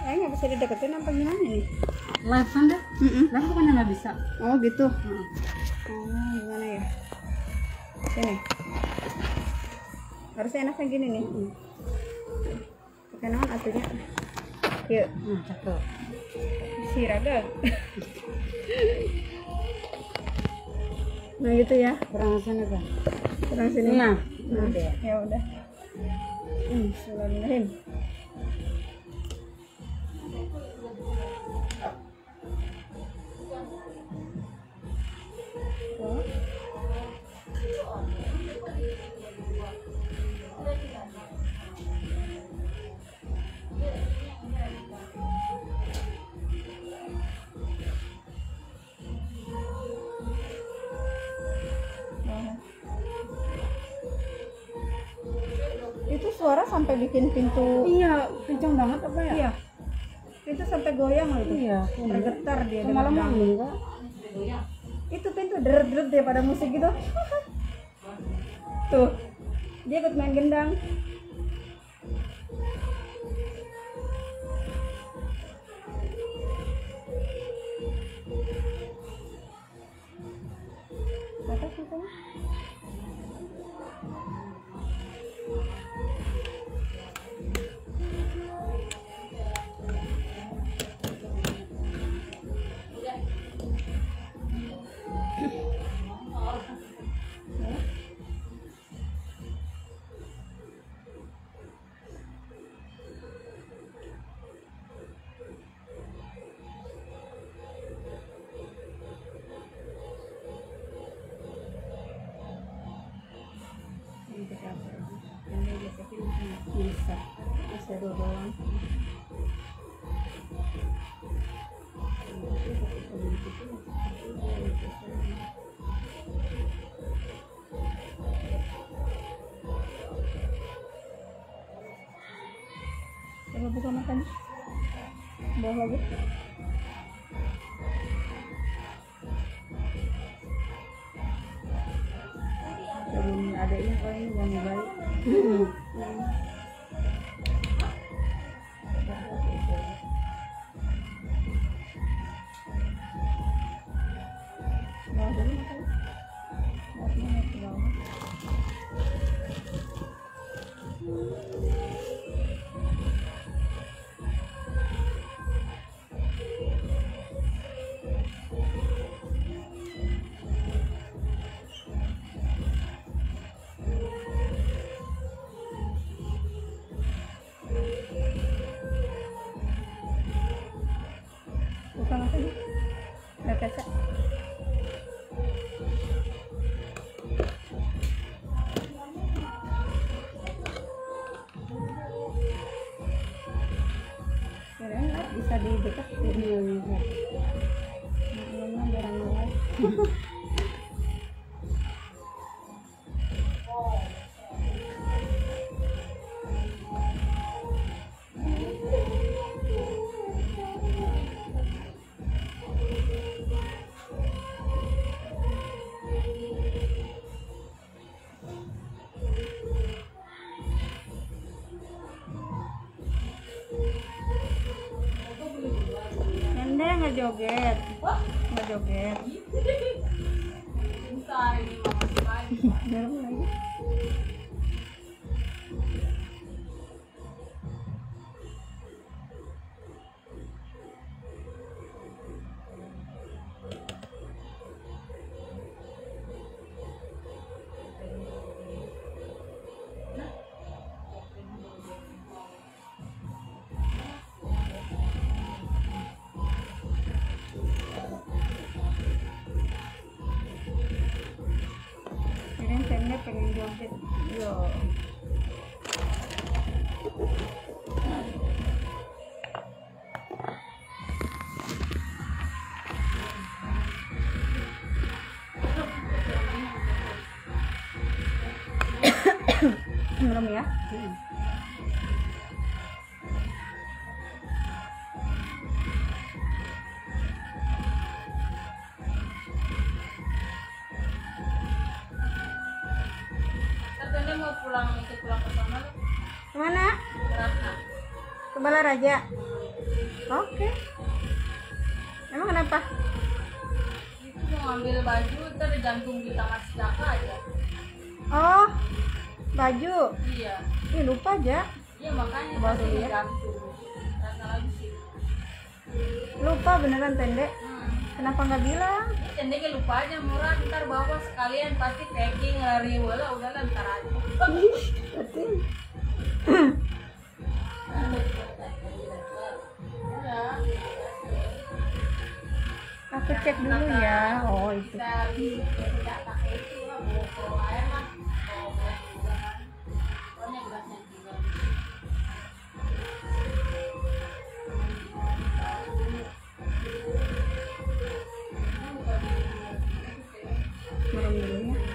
nggak bisa dideketin apa gimana nih? Live kan deh. Live bukannya nggak bisa. Oh gitu. Oh gimana ya? Sini. Harusnya enaknya gini nih. Pakai naon atunya? Yuk. Cakep. Siraga. Nah gitu ya. Kurang sana kan. Kurang sini. Nah, Ya udah. Bismillahirrahmanirrahim. Itu suara sampai bikin pintu. iya, kencang banget apa ya? Iya. Itu sampai goyang loh itu. Iya, Bergetar dia. malam dengan enggak. itu pintu deret-deret dia pada musik gitu. Tuh, dia ikut main gendang. Apa katanya? Bisa doang. Coba buka matanya. Bawah lagi. Belum adanya kalau ini wangi baik. Bawah dulu matanya. Bawahnya ke bawah. Buka matanya. Ada kaca. Kirain live bisa didekat video bisa. Nah, barang live. Anda nggak joget, nggak joget. Dalam lagi. Saya pengen joget. Yo. Merem ya. Katanya mau ikut pulang ke sana. Kemana? Berapa? Ke Balaraja. Oke. Emang kenapa? Itu mau ngambil baju, ntar digantung di kamar si kakak aja. Oh, baju. Iya. Ih, lupa aja. Iya makanya Bawa pasti dulu ya. digantung. Rasa lagi sih. Lupa beneran Tende. Kenapa nggak bilang? Cendeknya lupa aja murah, ntar bawa sekalian pasti packing lari bola udahlah ntar aja. Berarti Udah. aku cek dulu ya. Oh, itu. Kita tidak pakai itu lah, bawa air lah. Bawa beras juga kan. Pokoknya berasnya juga. Minum dulu ya.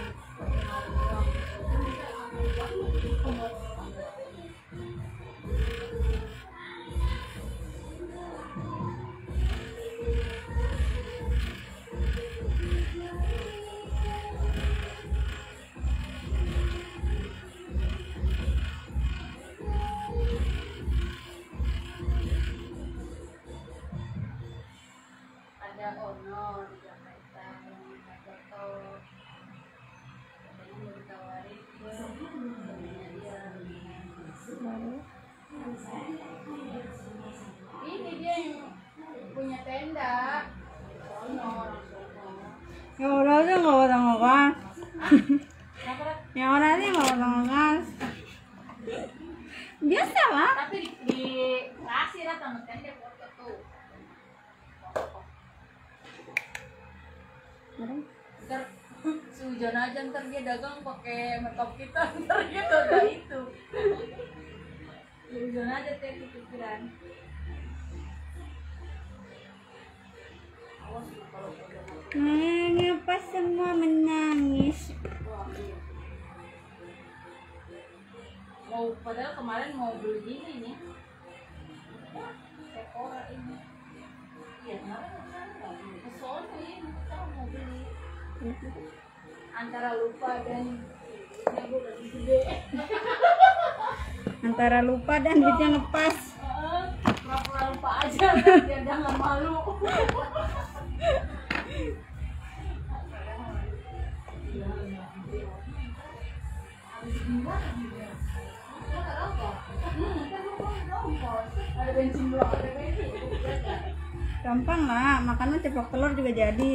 Ada Ono di Jakarta yang naik motor. Katanya mau ditawarin ke temennya dia. Baru. Ini dia yang punya tenda. Ono orang Sono. Ya udah aja nggak potong ngegas. Kenapa, Rat? Ya udah aja nggak potong ngegas. Biasa lah. Tapi di kasih lah sama tenda foto tuh. Ntar sehujan aja ntar dia dagang pakai makeup kita ntar dia udah itu. Sehujan aja teh pikiran. Awas lu kalau udah Mengapa semua menangis? mau padahal kemarin mau beli ini nih. Sephora ini. Iya kemarin ke sono ini kita mau beli. Antara lupa dan duitnya gue udah gede. Antara lupa dan duitnya ngepas. Pura-pura lupa aja biar jangan malu. Ada bensin belum? Ada bensin. Gampang lah, makannya ceplok telur juga jadi.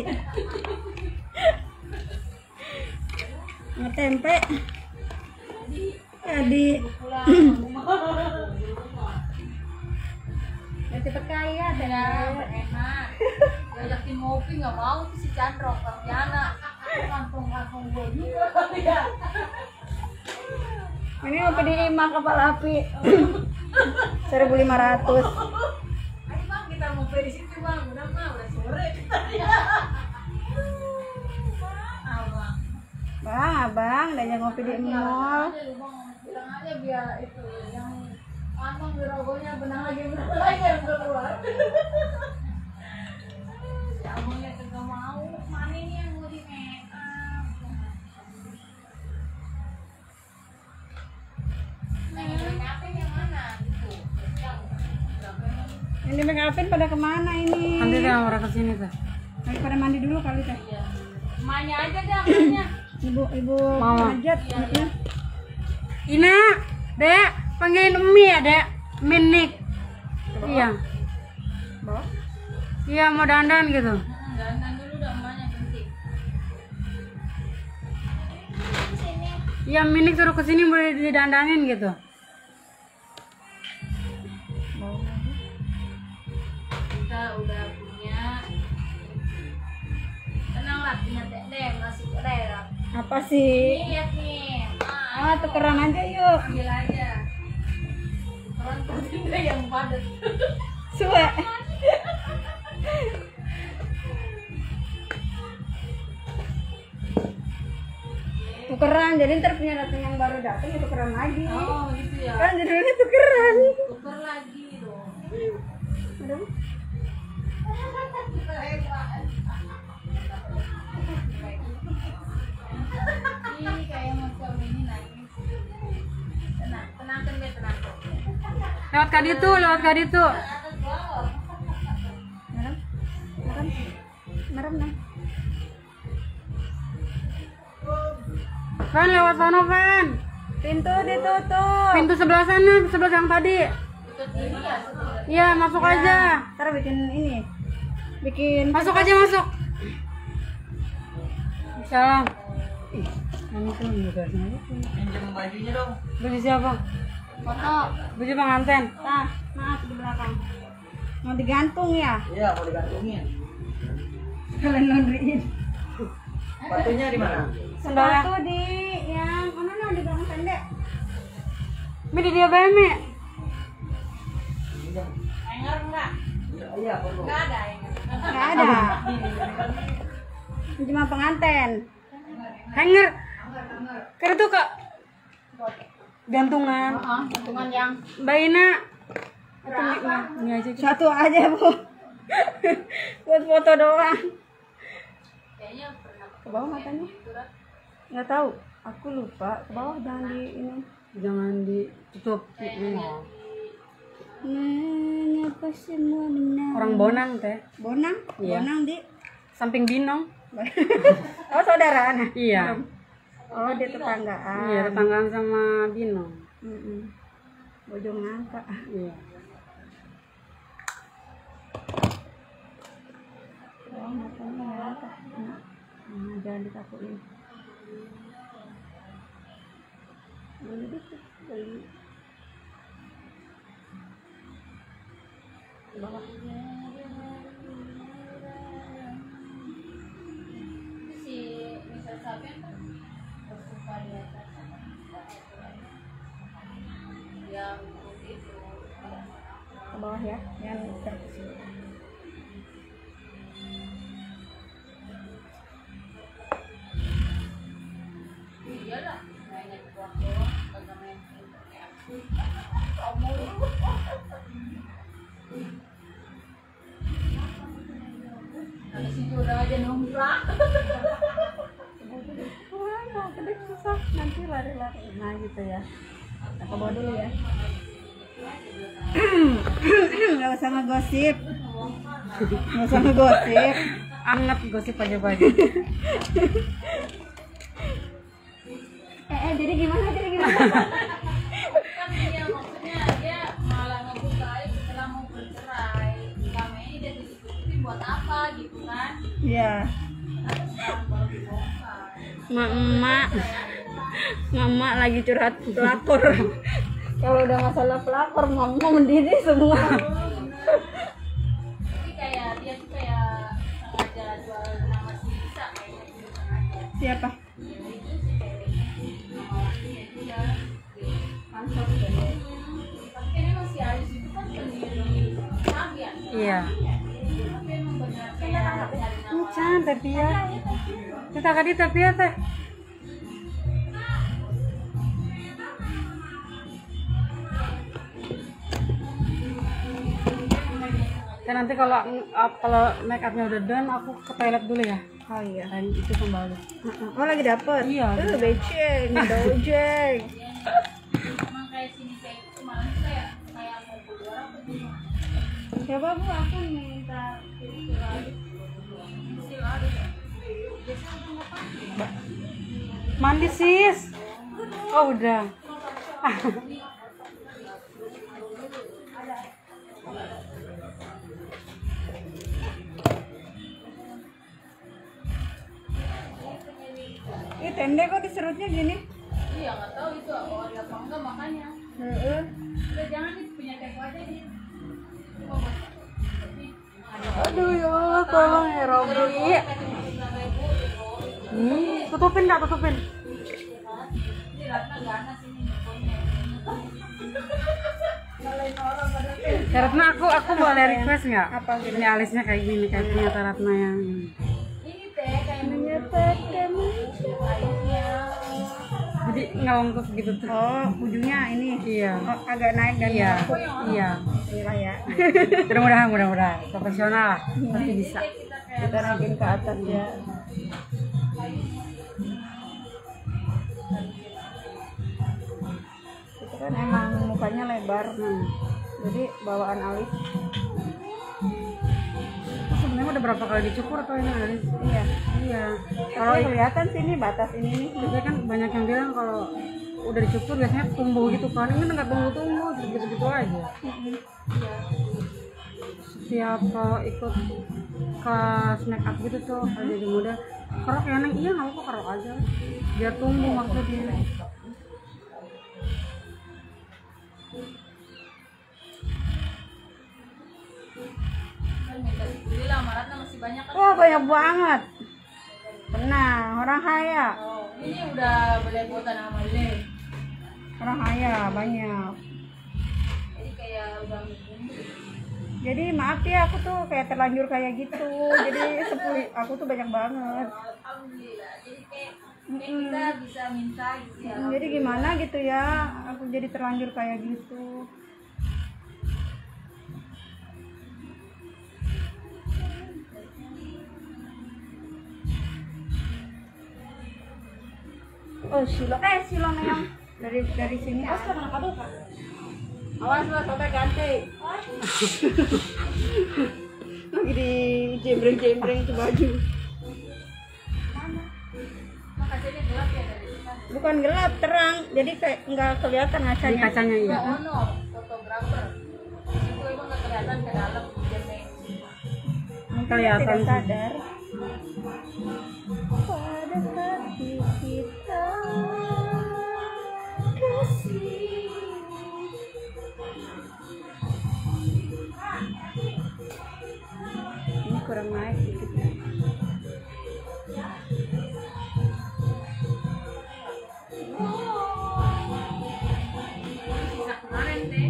Ngetempe jadi. Pulang. Ya cepet kaya deh. Ya, enak. Diajakin ngopi nggak mau tuh si Chandro, Kaviana. Langsung gue juga ya. Ini mau di Ima kapal api. 1.500. Ayo bang kita ngopi di situ bang. Udah mah udah sore. Abang. Bang, abang, udah ngopi di mall. Bilang aja biar itu yang abang gerogonya benang lagi yang keluar. Si abangnya kagak mau. Mana ini yang mau di make up? Nah, yang make upin yang mana? Gitu. Yang di make upin pada kemana ini? Nanti deh orang kesini tuh. Lagi pada mandi dulu kali teh. Iya. Emaknya aja dah, emaknya. Ibu Mama. Najat. Iya. Ina, Dek, panggilin Umi ya, Dek. Minik. Iya. Bawa. Iya, mau dandan gitu. Dandan dulu dah emaknya penting. Sini. Iya, Minik suruh kesini boleh didandanin gitu. Kita udah punya. Tenang lah, punya teh masih ada. Apa sih? Lihat nih. Ah, tukeran aja yuk. Ambil aja. Orang juga yang padat. Suwe. Tukeran, jadi ntar punya datang yang baru datang ya tukeran lagi. Oh gitu ya. Kan judulnya tukeran. Tuker lagi dong. Aduh. Ini kayak macam ini nangis. Tenang, tenangkan dia tenang. Lewat kadi tuh, lewat kadi tuh. Atas bawah. Van lewat sono Van. Pintu ditutup. Pintu sebelah sana, sebelah yang tadi. Iya, masuk aja. Ntar bikin ini. Bikin Masuk aja, masuk. Salam. Ini tuh juga. Pinjam bajunya dong. Baju siapa? foto. Baju pengantin. Nah, maaf di belakang. Mau digantung ya? Iya, mau digantungin. Kalian laundryin. Sepatunya di mana? Sendalnya. Sepatu di yang mana nih di belakang pendek. Mi di dia bae, Mi. Pinjam. Hanger enggak? Iya, perlu. Enggak ada hanger. Nggak ada. Cuma pengantin. Hanger. Karena tuh Kak. Gantungan. Gantungan yang Baina. Itu ini aja. Satu aja, Bu. Buat foto doang. kayaknya pernah Ke bawah matanya? Nggak tahu. Aku lupa. Ke bawah jangan di ini. Jangan ditutup. Mengapa semua benar? Orang Bonang teh. Bonang? Iya. Bonang di Samping Binong. Oh, saudaraan. Iya. Oh, dia tetanggaan. Iya, tetanggaan sama Binong. Bojong Nangka. Iya. Oh, matanya Nangka. Jangan ditakutin. Boleh dikit. Boleh. Bawah. si Mr. Sabian kan bersumpah di atas yang itu Ke bawah ya. Jangan terkecil. iyalah mainnya di waktu kagak main kayak kamu dari situ udah aja nongkrong Wah, gede susah. Nanti lari-lari. Nah, gitu ya. Nah, ke bawah dulu ya. Nggak usah ngegosip. Nggak usah ngegosip. Anget gosip pagi-pagi. Jadi gimana? kan dia maksudnya dia malah ngebuka aja setelah mau bercerai selama ini dia ditutupin buat apa gitu kan Iya. terus sekarang baru dibongkar Mama lagi curhat Pelakor. Kalau udah masalah pelakor, mama mendidih semua. tapi kayak dia tuh kayak sengaja jual nama si Lisa kayaknya gitu sengaja Siapa? itu si Terry nama lakinya dia Pansor kan. tapi kan emang si Aris itu kan pendiri Sabian Iya. tapi emang benar kayak cari nama Can tapi ya. Kita kadi tapi ya teh. Dan nanti kalau make upnya udah done, aku ke toilet dulu ya. Oh iya. Dan itu kembali. Oh, lagi dapet? Iya. Beceng, ada ojek. emang kayak sini kayak itu malah kayak mau keluar apa gitu Coba Bu, aku minta Mandi sis. Oh udah. Ih, tenda kok diserutnya gini? iya nggak tahu itu ada apa enggak makanya Heeh. udah jangan nih punya teko aja nih coba buat Aduh ya Allah, tolong ya Robi. Tutupin nggak tutupin? ini Ratna ganas ini pokoknya Ratna aku boleh request nggak? Apa gitu? Ini alisnya kayak gini, kayak punya Ratna yang ini teh kayak Menyatakan. airnya jadi ngelongkos gitu tuh. Oh, ujungnya ini. Iya. Oh, agak naik dan Iya. nyangkut. Iya. Iya ya. Mudah-mudahan profesional lah, pasti bisa. Kita naikin ke atas ya. Itu kan emang mukanya lebar. Jadi bawaan alis. Sebenarnya udah berapa kali dicukur atau ini Aris? Iya. Iya. Kalau Kalau kelihatan sini batas ini nih. biasanya kan banyak yang bilang kalau udah dicukur biasanya tumbuh gitu kan. Ini nggak tumbuh gitu aja. Setiap ikut kelas make up gitu tuh kalau jadi muda kerok ya neng, iya nggak apa kerok aja biar tumbuh maksudnya. Kan minta dibeli lamarannya masih banyak kan. Wah banyak banget. Pernah orang kaya. Oh, ini udah belepotan sama ini. Orang kaya banyak. Jadi kayak udah Jadi maaf ya aku tuh kayak terlanjur kayak gitu. Jadi aku tuh banyak banget. alhamdulillah. Jadi kayak kita bisa minta gitu ya. Jadi gimana gitu ya? Aku jadi terlanjur kayak gitu. Oh silong yang dari sini. Awas lah sampai ganti. Lagi di jembreng itu baju. Makanya gelap ya dari kita. Bukan gelap, terang. Jadi kayak nggak kelihatan Di kacanya. kacanya iya. Oh no, fotografer. Itu emang nggak kelihatan ke dalam jembreng. Mungkin Kelihatan tidak sih. sadar. Pada hati kita kasih. Ini kurang naik dikit ya. Sisa kemarin deh.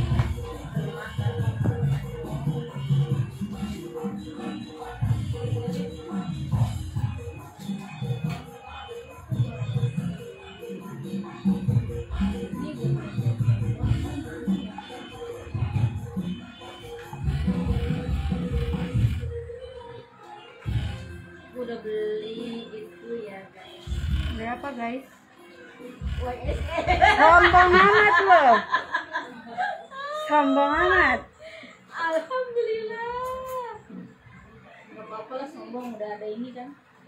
Aku udah beli itu ya guys. Berapa guys? YSL. Sombong amat loh. Sombong amat. Alhamdulillah. Gak apa-apa lah sombong udah ada ini kan.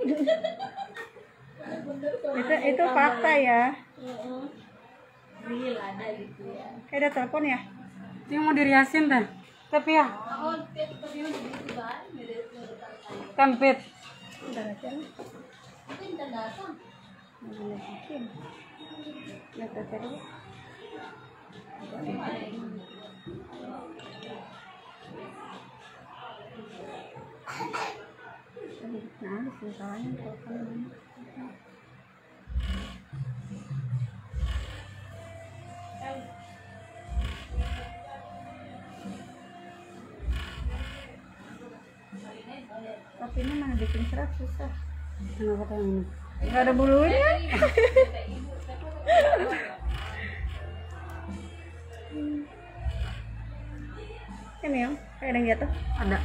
Itu fakta ya. Real ada gitu ya. Kayak ada telepon ya? Ini mau diriasin dah. Tapi ya, Oh, tapi udah begitu kan. tempit. Udah aja lah. Mungkin udah datang. Mungkin. Lihat aja dulu. Nah, misalnya telepon ini. Tapi ini mana bikin serat susah. Kenapa tuh ini? Gak ada bulunya. Ini ya, kayak ada yang jatuh. Ada.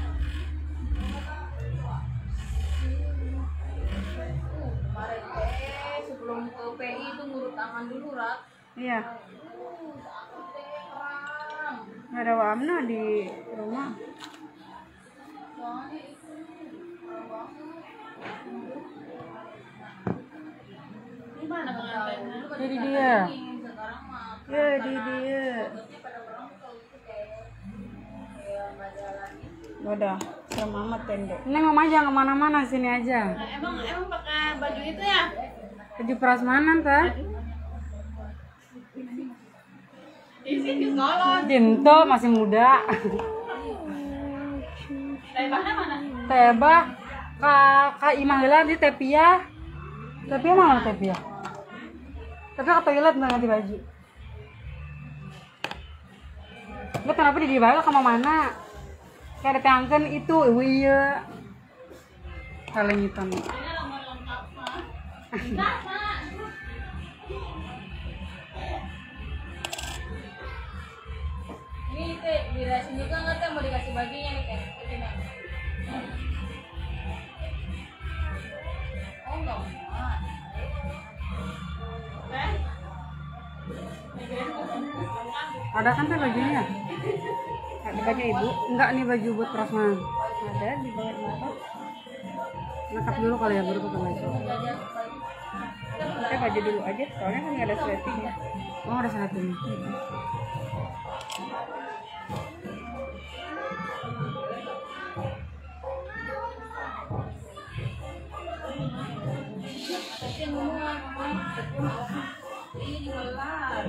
Kemarin sebelum ke PI itu ngurut tangan dulu Rat. Iya, Takut kram. gak ada Wamna di rumah. Soalnya itu parah banget. Gimana pengantinnya? Lu Jadi pada dia. ingin sekarang mah. Ya di dia. Obatnya pada orang kalau itu kayak nggak jalan gitu. Gak ada, serem amat tenda. Ini mama jangan kemana-mana, sini aja. Emang pakai baju itu ya? Baju prasmanan kah? Di sini sekolah. Dinto masih muda. Tebahnya mana? Tebah Kak Imah heula di Tepia. Tepia mana Tepia? Tapi ke toilet nggak ganti baju. Lu kenapa di bawah sama mana? Kayak ada tangken itu, iya. Kalengitan. Ini nomor lengkap mah. Enggak, Mak. Ini teh dirasin juga nggak teh mau dikasih baginya nih teh. Ini, Mak. Oh enggak muat. Teh? Ada kan tuh bajunya? Ada baju ibu. Enggak nih baju buat prasmanan. Baju Ada di bawah motor. Makeup dulu kali ya baru pakai baju. Pakai baju dulu aja, soalnya kan nggak ada sletingnya. Oh ada satu nih. Tapi ngomong ini jualan.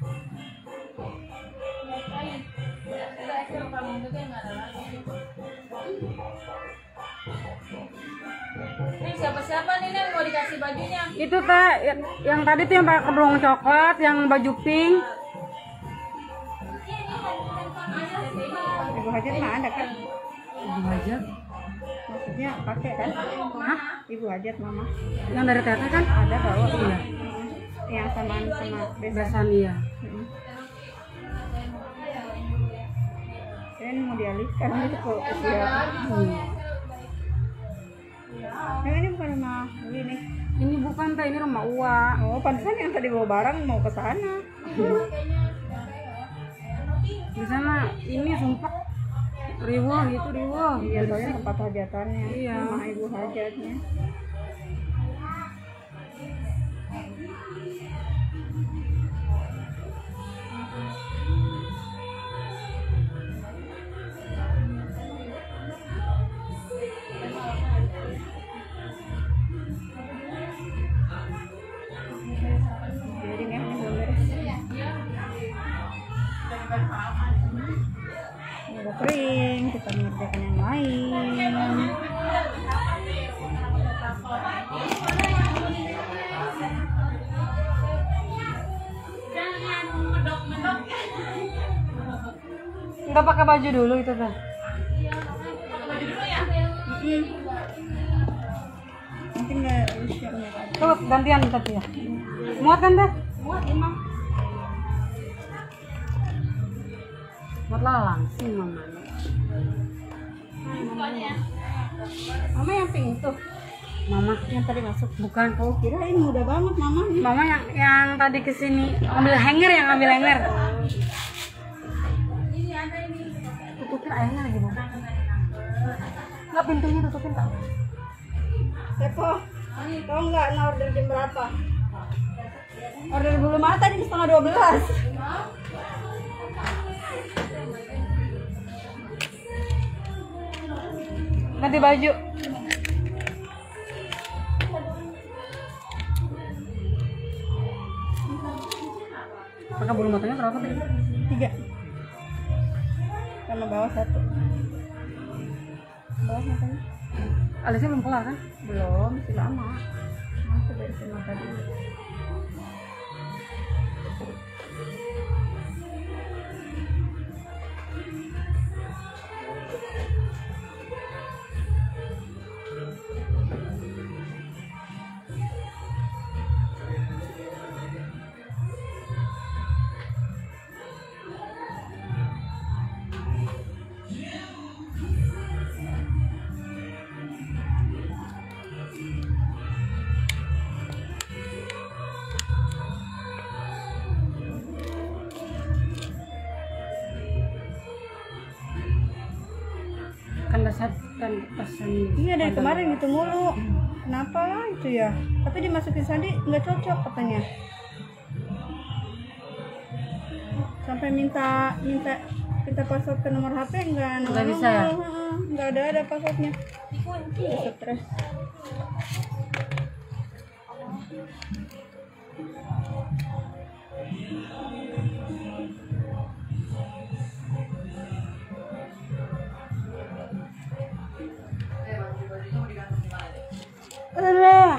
Kita ekor kamu juga nggak ada lagi. Ini siapa-siapa nih Nen mau dikasih bajunya? Itu teh yang tadi tuh yang pakai kerudung coklat, yang baju pink. Ibu Hajat mah ada kan? Ibu Hajat. Maksudnya pakai kan? Hah? Ibu Hajat mama. Yang dari teteh kan? Ada bawa. Iya. Yang samaan sama besan. Besan iya. Ini mau dialihkan gitu ke usia. Yang ini bukan rumah ini. Ini bukan teh, ini rumah Uwa. Oh, pantesan yang tadi bawa barang mau ke sana. Di sana ini sumpah riwuh gitu riwuh. Iya, soalnya tempat hajatannya. Iya. Rumah ibu hajatnya. Jadi nih, ini belum beres. Udah kering, kita mengerjakan yang lain. Enggak pakai baju dulu itu teh. Nanti nggak usianya. Coba gantian tapi ya. Muat kan teh? Muat emang. Muat lah langsung mama. Mama yang pink tuh, Mama yang tadi masuk. bukan. Oh, kirain mudah banget mama. Mama yang tadi kesini ambil hanger, yang ambil hanger. Tutupin ayahnya lagi bu. Nggak, pintunya tutupin tak? Kepo, tau nggak Nah order jam berapa? Order bulu mata di setengah 12. Ganti baju. Pakai bulu matanya berapa tadi? 3. Sama bawah 1. Bawah matanya? Alisnya belum kelar kan? Belum, masih lama. Masih dari sini tadi. Kan pesan. Iya dari kemarin gitu mulu. Kenapa itu ya? Tapi dimasukin sandi nggak cocok katanya. Sampai minta password ke nomor HP nggak bisa ya? Nggak ada passwordnya. Iya, stres. Udah.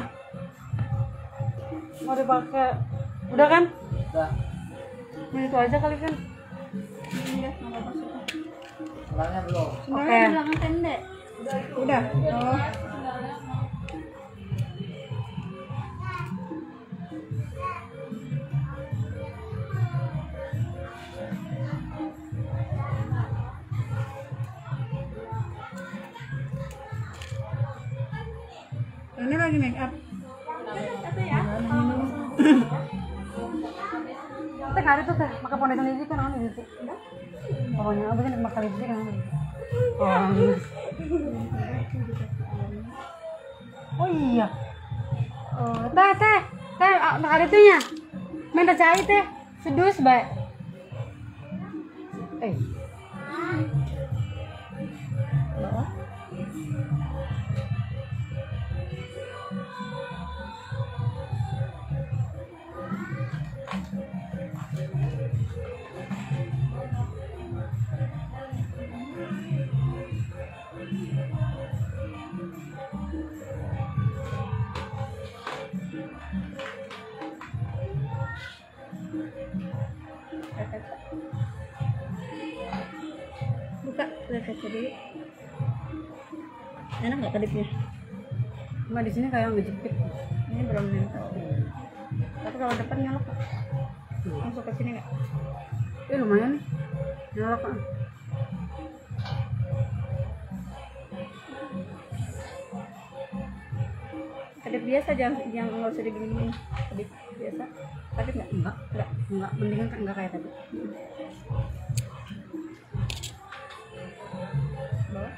Mau dipakai. Udah kan? Udah. Itu aja kali kan? Iya, nggak masuk. Orangnya belum. Sebenarnya di belakang tenda. Udah. Oh. Ini lagi make up. Kita hari tuh teh makan pondok lipstick kan gitu. Pokoknya abis ini makan lipstick kan. Oh. Oh iya. Oh, teh, ada tuhnya. Minta cai teh, sedus baik. Buka kaca dulu. Enak nggak kedipnya? Cuma di sini kayak ngejepit. Ini belum nempel. Tapi kalau depan nyolok Kak. Masuk ke sini nggak? Lumayan nih. Nyolok kan. Kedip biasa, jangan nggak usah digini-gini. Kedip biasa. Tapi nggak? Enggak. Mendingan kan enggak kayak tadi. Bawah.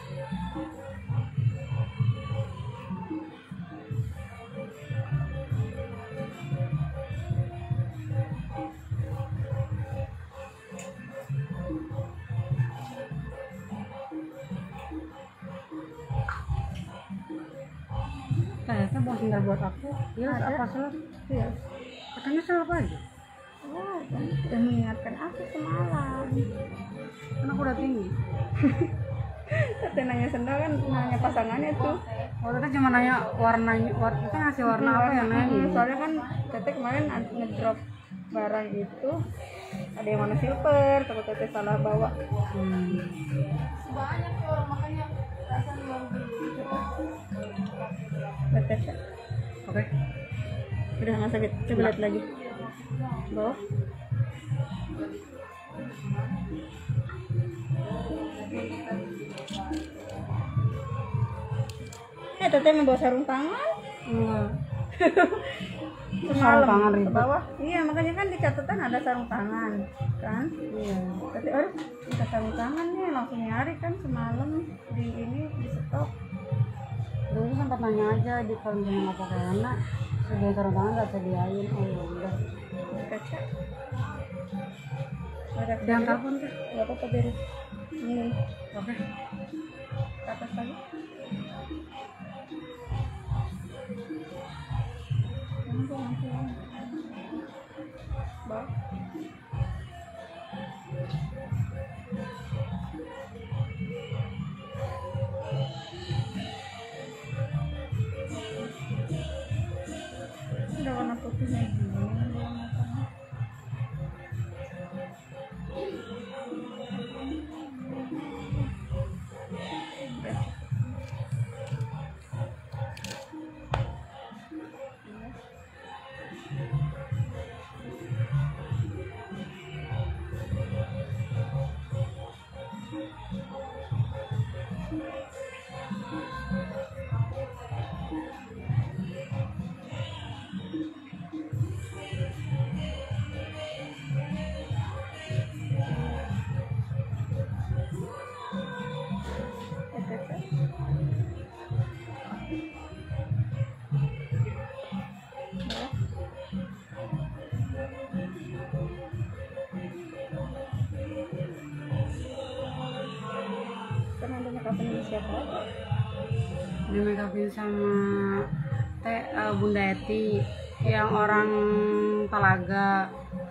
Kayaknya mau tinggal buat aku. Iya, apa salah? Iya. Katanya salah apa aja? Oh, udah mengingatkan aku semalam. Kan aku udah tinggi. Tete nanya sendal kan nanya pasangannya tuh. Oh, Tete cuma nanya warnanya, kita ngasih warna apa ya nanya? Soalnya kan Tete kemarin ngedrop barang itu ada yang warna silver, takut Tete salah bawa. Banyak tuh orang makanya rasanya baru beli. Tete. Oke. Udah nggak sakit, coba lihat lagi. Bawah. Tete membawa sarung tangan. Enggak. Semalam Sarung tangan ke ribet. bawah. Iya, makanya kan di catatan ada sarung tangan, kan? Iya. Tete, kita sarung tangan nih, langsung nyari kan semalam di stok. Dulu sempat nanya aja di kalau misalnya nggak pakai anak, sebagai sarung tangan nggak sediain. Oh ya udah. Kaca. Jangan telepon tuh. Gak apa-apa beres. Ini Oke. ke atas lagi. Bawah. Udah warna putihnya gini. Karena ada makeup ini siapa? Di make upin sama Bunda Eti yang orang Talaga.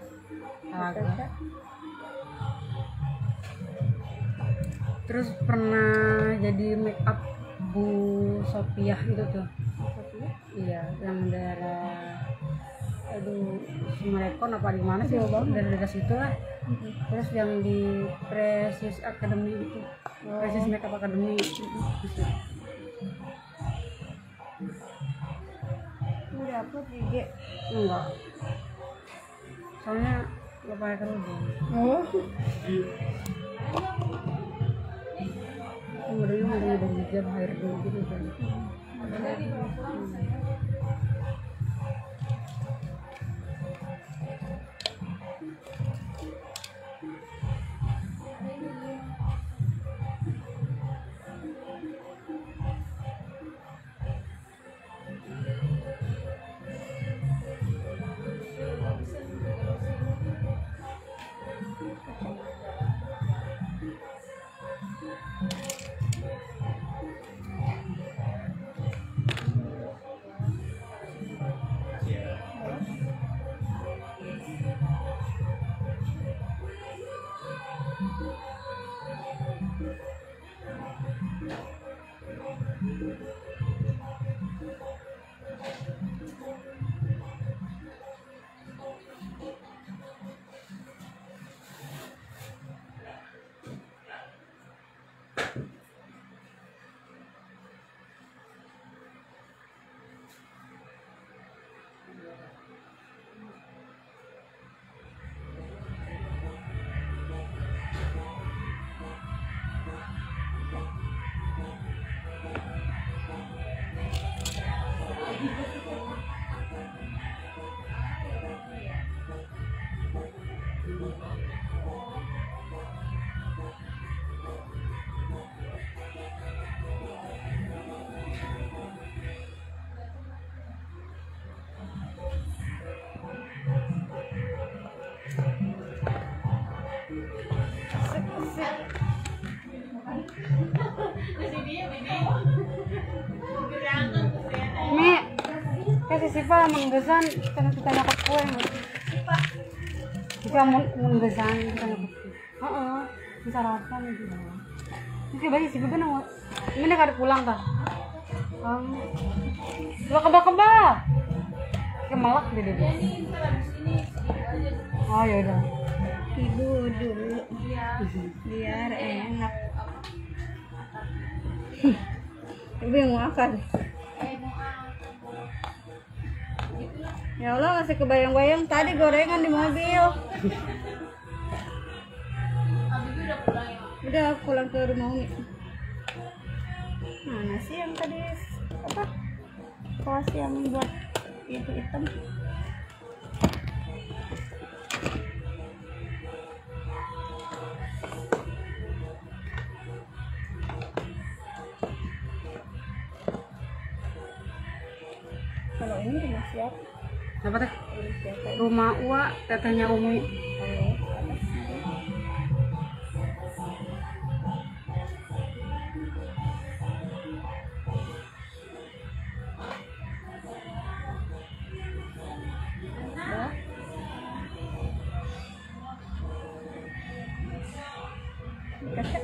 Terus pernah jadi make up Bu Sopiah itu tuh. Iya, yang daerah Sumarekon apa di mana sih? Dari daerah situ lah. Terus yang di Precious Academy itu, Precious Makeup Academy itu. Udah upload di IG. Enggak. Soalnya nggak pakai kerudung. Oh. Kemudian ada hijab air dulu gitu kan. sih? Mi, kayak si Siva menggesan karena kita nyokap kue. Siva menggesan kita nyokap kue. Sarapan gitu. Oke, baik sih bener nang. Ini kada pulang ta? Lo kebal-kebal. Kemelak deh dia. Oh ya udah. Ibu dulu biar enak. Ibu yang makan. Ya Allah, masih kebayang-bayang tadi gorengan di mobil. Udah pulang ke rumah Umi. Nah, nasi yang tadi apa? Kelas yang buat itu hitam. Kalau ini rumah siapa? Apa teh? Rumah siapa? Rumah Ua, tetehnya Umi. Oh, kasih.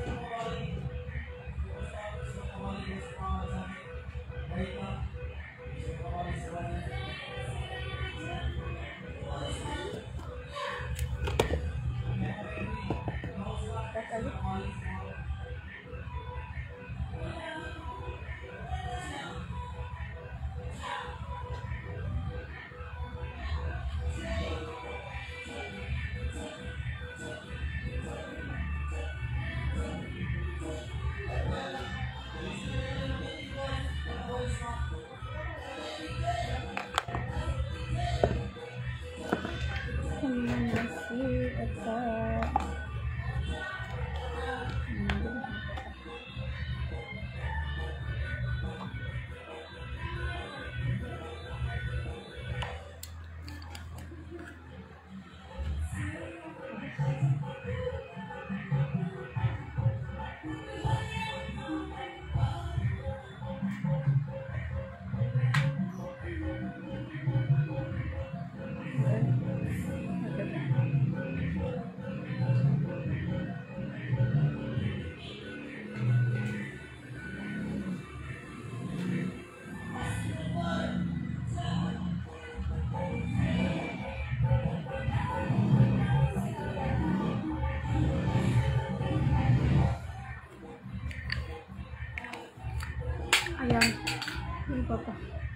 Ayam. Ini papa.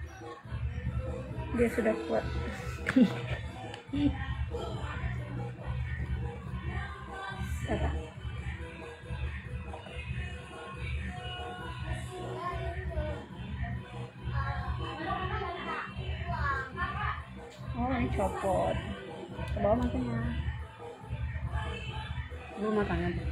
Dia sudah kuat. Apa? Oh, ini copot. Ke bawah matanya. Belum matanya tuh.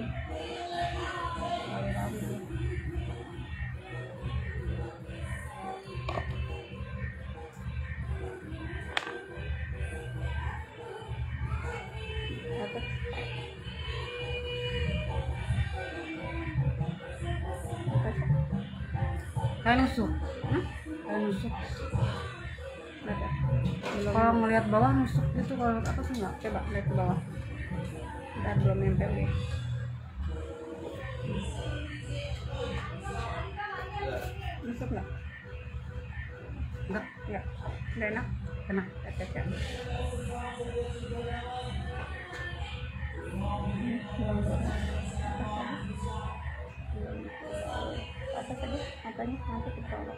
Apa? Kayak nusuk. Kayak nusuk. Ada. Kalau ngelihat bawah nusuk gitu, kalau lihat atas enggak. Coba lihat ke bawah. Ntar belum nempel deh. Masuk nggak? Enggak, Nggak. Nggak enak. kena. Caca. Apa tadi? Apanya? Nanti kita tolak.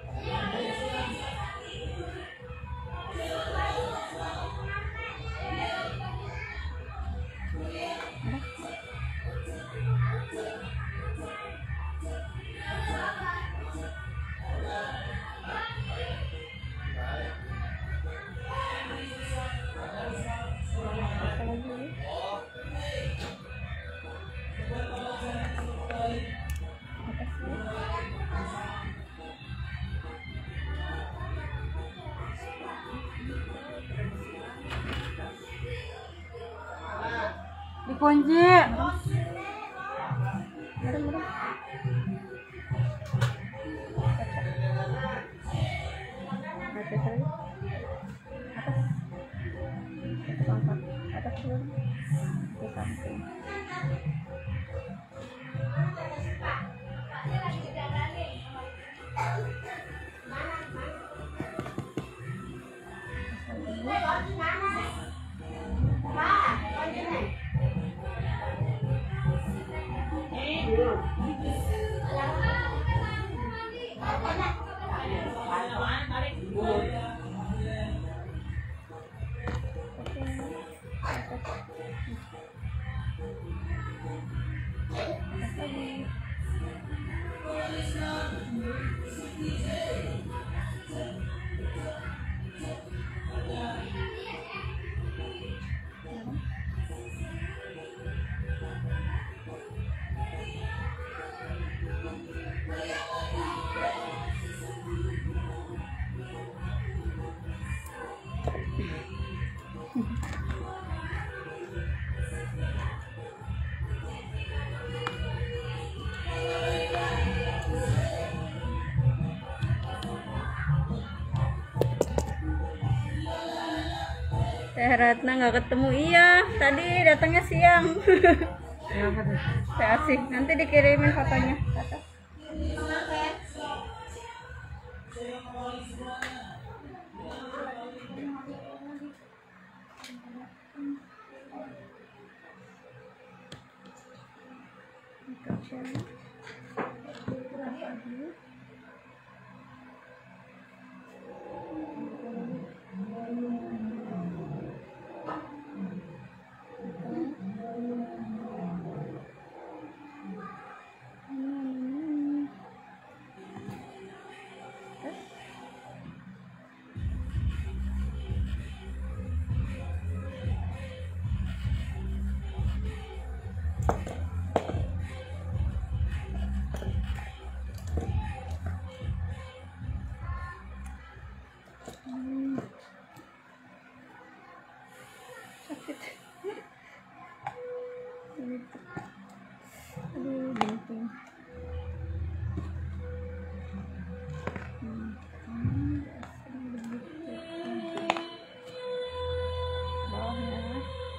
Apa lagi? Apa sih? Dikunci. Di samping. Teh Ratna nggak ketemu, iya tadi datangnya siang. Kenapa tuh? Teh Asih, nanti dikirimin fotonya. Sakit. Aduh, bingung. Bawahnya.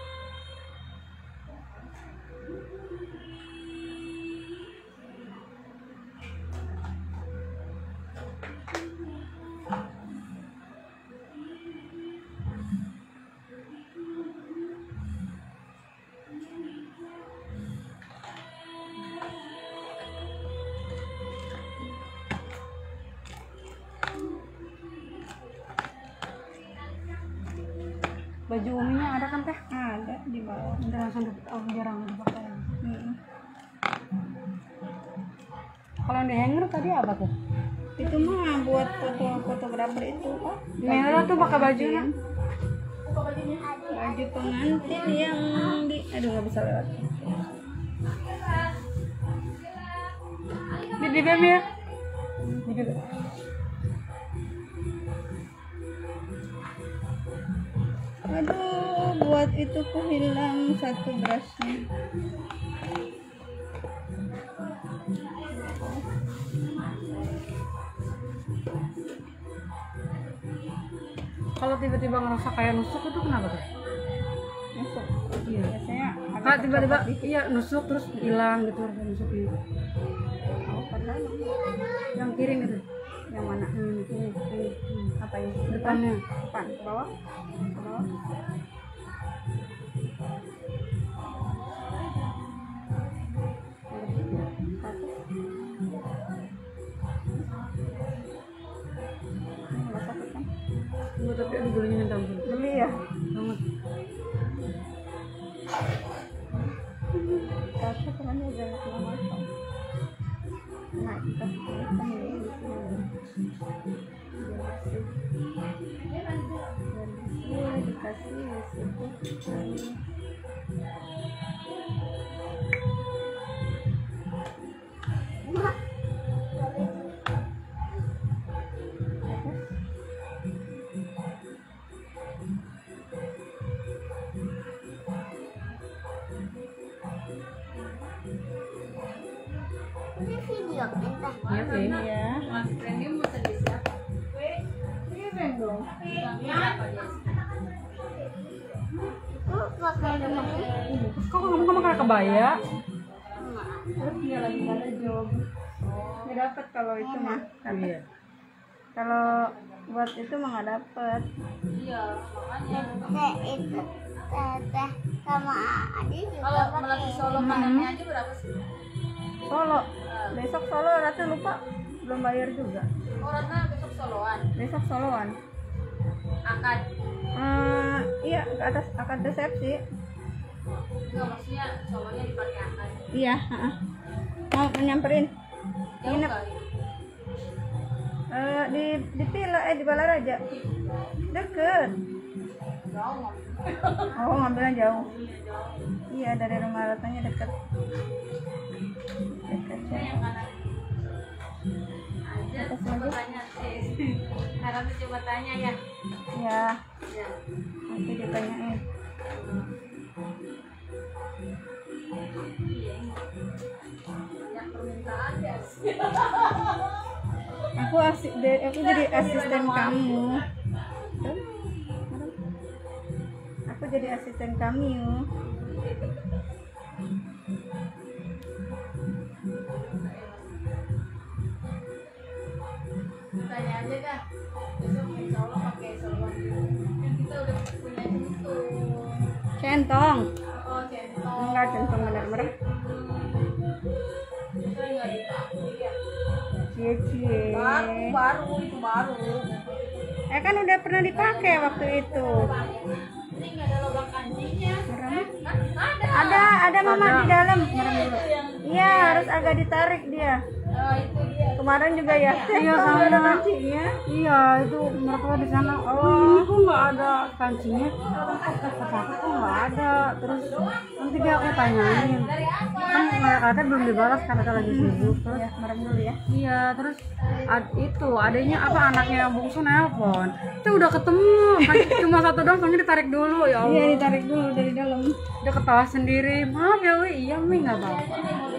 Baju uminya ada kan teh? Ada di bawah. Udah langsung jarang dipakai. Kalau yang di hanger tadi apa tuh? Itu mah buat fotografer itu, Pak. Merah tuh pakai baju kan? Baju pengantin yang di, aduh nggak bisa lewat. Di BEM ya? Di BEM. Aduh, buat itu kok hilang satu berasnya. Kalau tiba-tiba ngerasa kayak nusuk itu kenapa tuh? Masuk. Iya. Biasanya Kak tiba-tiba iya nusuk terus hilang gitu rasa nusuknya. Yang kiri gitu. yang mana? Ini. Apa ini? Depannya. Depan, ke bawah. Ke bawah. Enggak, tapi ada bulunya yang tampil. Geli ya? Banget. Tapi kan dia jangan kena masuk. Nah, kita kan ini di sini. Dikasih di situ. Iya, Iya. Masih premium bisa di siapa? Premium dong. Berapa dia? Kok kamu pakai kebaya? Terus dia lagi nggak ada job. Nggak dapat kalau itu mah. Iya. Kalau buat itu mah nggak dapat. Iya, makanya. Nah, itu teteh sama adik juga Kalau pakai. melatih solo pandannya aja berapa sih? Solo. Besok solo Ratu lupa belum bayar juga. Oh, Ratna besok soloan. Besok soloan. Akad. Iya ke atas akad resepsi. Enggak, maksudnya solonya dipakai akad. Iya. Mau nyamperin. Jauh Nginep. kali. Di Pila di Balaraja. Deket. Jauh nggak? Oh ngambilnya jauh. Iya dari rumah Ratanya deket. Deket Nah, ya. yang kanan. Ada coba tanya sih. Harap coba tanya ya. Ya Ya. nanti ditanyain. Iya. Yang permintaan ya. Aku jadi asisten kamu. Aku jadi asisten kamu. Tanya aja dah. Besok insya Allah pakai soloan dulu. Kan kita udah punya centung. Centong. Oh, centong. Enggak centong bener-bener. Itu nggak dipakai ya. Cie-cie. Baru itu baru. Kan udah pernah dipakai waktu itu. Ini nggak ada lubang kancingnya. Merem. Ada. Ada mama di dalam. Merem dulu. Iya harus agak ditarik dia. Oh, itu dia. Kemarin juga ya. Iya, Centong sama. ada kancingnya. Iya, itu mertua di sana. Oh, ini kok nggak ada kancingnya? Kata aku kok nggak ada. Terus nanti dia aku tanyain. Kan mereka katanya belum dibalas karena kita lagi sibuk. Terus Ya merem dulu ya. iya, terus itu adanya apa anaknya yang bungsu nelpon. Itu udah ketemu, kan cuma satu doang, soalnya ditarik dulu ya Allah. Iya ditarik dulu dari dalam. Dia ketawa sendiri. Maaf ya, Wi. Iya, Mi, nggak apa-apa.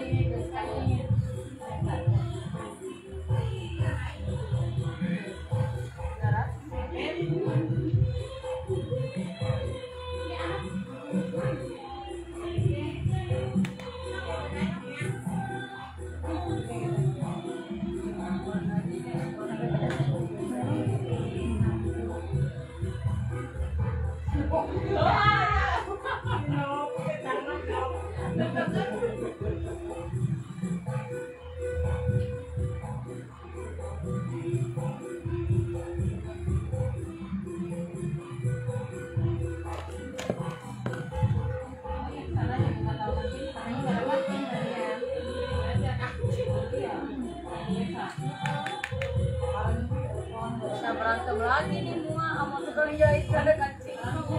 Bisa berantem lagi nih semua sama tukang jahit ada kancing.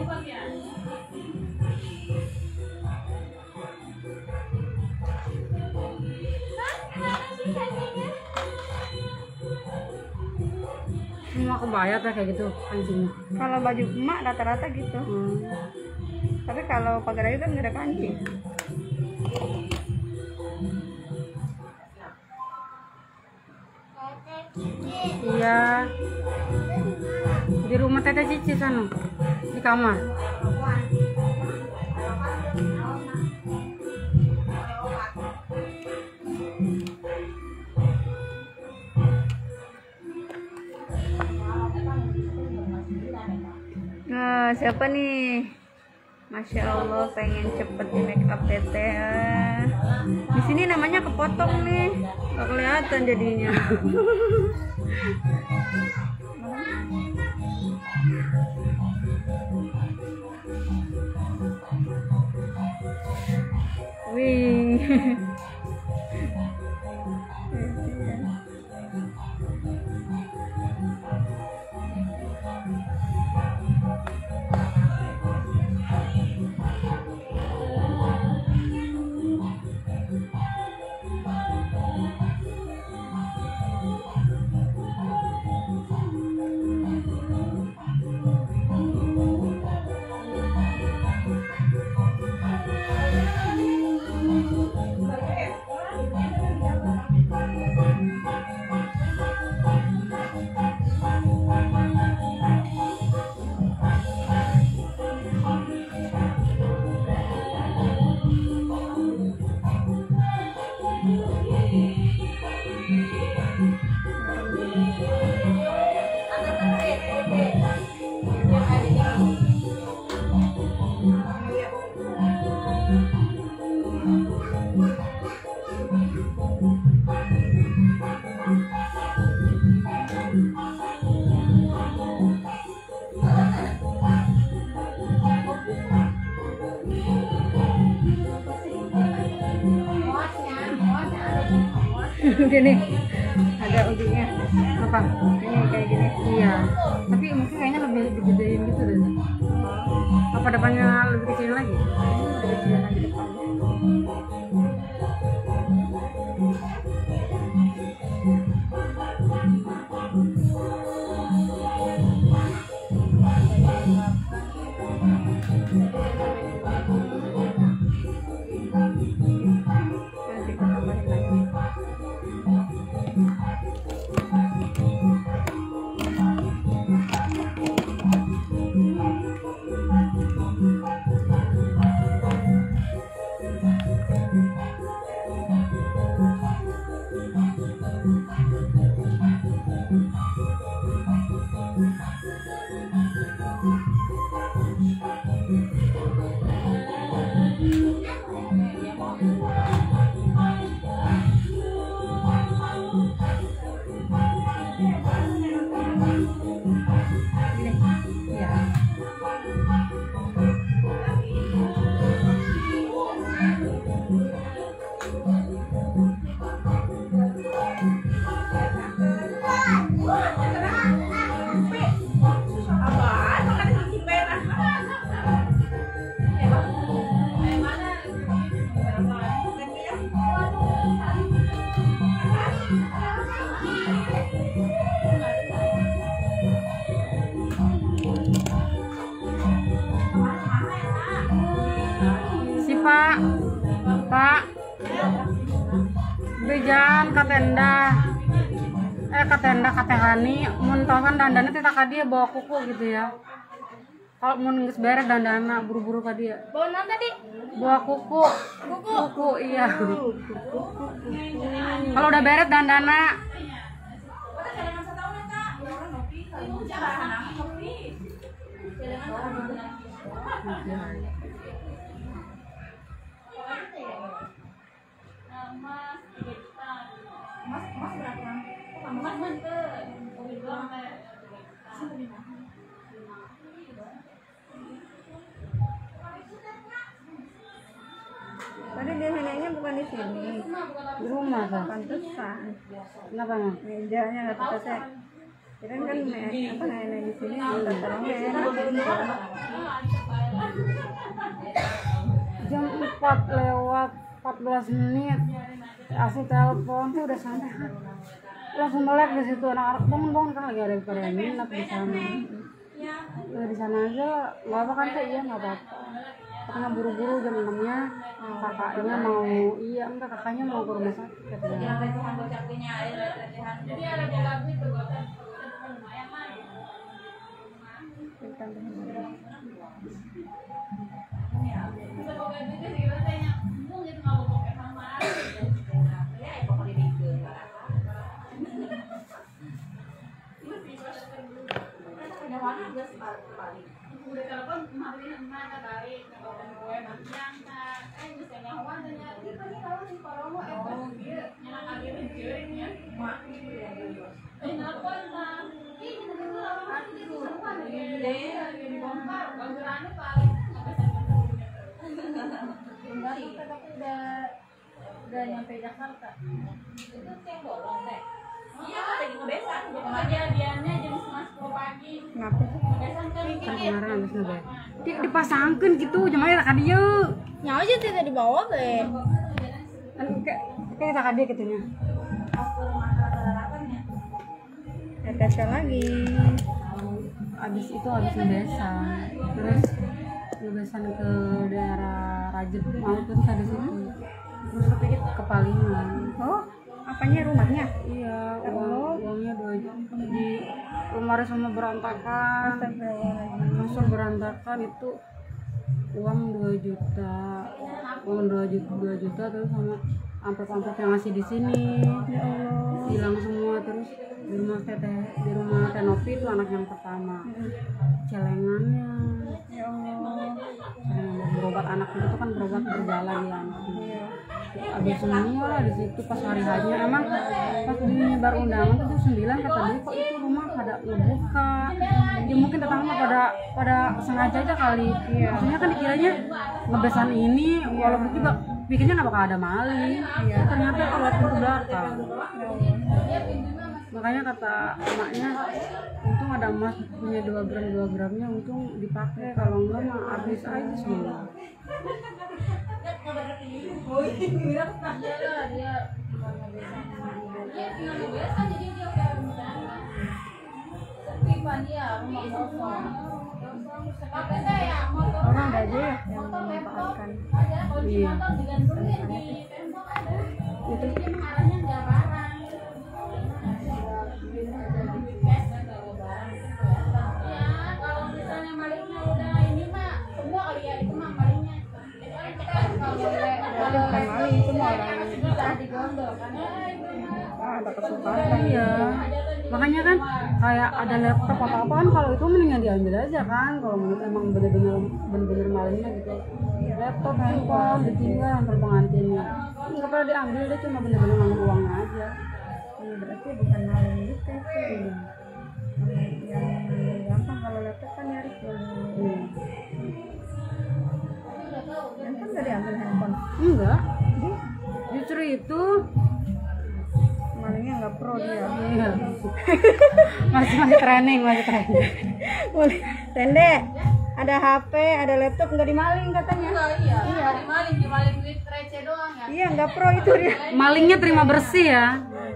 Semua kebaya tuh kayak gitu kancingnya. Kalau baju emak rata-rata gitu. Tapi kalau pagar kan nggak ada kancing. Iya. Di rumah Tete Cici sana. Di kamar. Nah, siapa nih? Masya Allah pengen cepet di make up teteh. Di sini namanya kepotong nih, nggak kelihatan jadinya. Wih. Gini, ada ujungnya. Apa? Ini kayak gini. Iya. Tapi mungkin kayaknya lebih digedein gitu deh. Apa depannya lebih kecil lagi? Lebih kecil lagi depannya. Nanti kita tambahin lagi. Si Pak, Pak, bejan katenda, katehani, mun tahan dandana teh ka dia bawa kuku gitu ya. Kalau mun geus beres dandana buru-buru ka dia. Bawa non tadi? Bawa kuku. Kuku iya. Kalau udah beres dandana. Tadi dia neneknya bukan di sini. Di rumah kan. Pantesan. Kenapa mah? Mejanya nggak kita cek. Kirain kan apa nenek di sini minta tolongnya enak. Jam 4 lewat 14 menit. Asli telepon tuh udah sampai. Langsung melek di situ anak-anak bangun kan lagi ada yang minat di sana. Ya, di sana aja nggak apa kan iya nggak apa-apa. Karena buru-buru jam 6-nya kakaknya mau enggak kakaknya mau ke rumah sakit katanya. Udah nyampe Jakarta. Itu yang bolong teh. Iya, lagi ngebesan. Kejadiannya jam 10 pagi. Kenapa sih? Ngebesan kan Kan kemarin habis ngebet. Dipasangkeun gitu jemaah ka dieu. nya aja tidak dibawa teh. Kan kayak ka dia gitunya. Ada lagi. Habis ngebesan. Terus ngebesan ke daerah Rajet maupun tadi situ. Terus ke Palingan. Oh, apanya rumahnya? Iya, uangnya 2 juta di rumah semua berantakan. Masuk berantakan itu uang 2 juta. Uang 2 juta terus sama amplop-amplop yang ngasih di sini. Ya Allah. Hilang semua terus di rumah Teh Novi itu anak yang pertama. Celengannya. Ya Allah. Celengan berobat anak itu kan berobat berjalan ya anaknya. Abis semua lah di situ pas hari hanya emang pas dinyebar undangan tuh 9 kata dia kok itu rumah pada ngebuka ya mungkin tetangga pada sengaja aja kali maksudnya kan dikiranya ngebesan ini walaupun juga pikirnya nggak bakal ada maling. Iya. Ternyata kalau pintu belakang. Makanya kata emaknya, untung ada emas punya 2 gramnya, untung dipakai, kalau enggak mah habis aja semua. Orang ada aja ya yang memanfaatkan. Iya. Itu kalau misalnya malingnya udah ini mah semua kali ya, itu mah malingnya. berarti bukan maling, itu mah orang yang digondol kan. ada kesempatan. Iya. Makanya kan kayak ada laptop atau apa kan, kalau itu mendingan diambil aja kan, kalau menurut emang bener-bener malingnya gitu. Laptop, handphone ditinggal antar pengantinnya, nggak pernah diambil, dia cuma bener-bener ngambil uangnya aja. Berarti bukan maling gitu. Yang ngambil gampang, kalau laptop kan nyari dulu. Handphone nggak diambil handphone. Enggak, justru itu Malingnya nggak pro dia. iya. masih training. Boleh. Tende, ada HP, ada laptop nggak dimaling katanya. Iya, dimaling duit receh doang ya. Iya nggak pro itu dia. Malingnya terima bersih ya.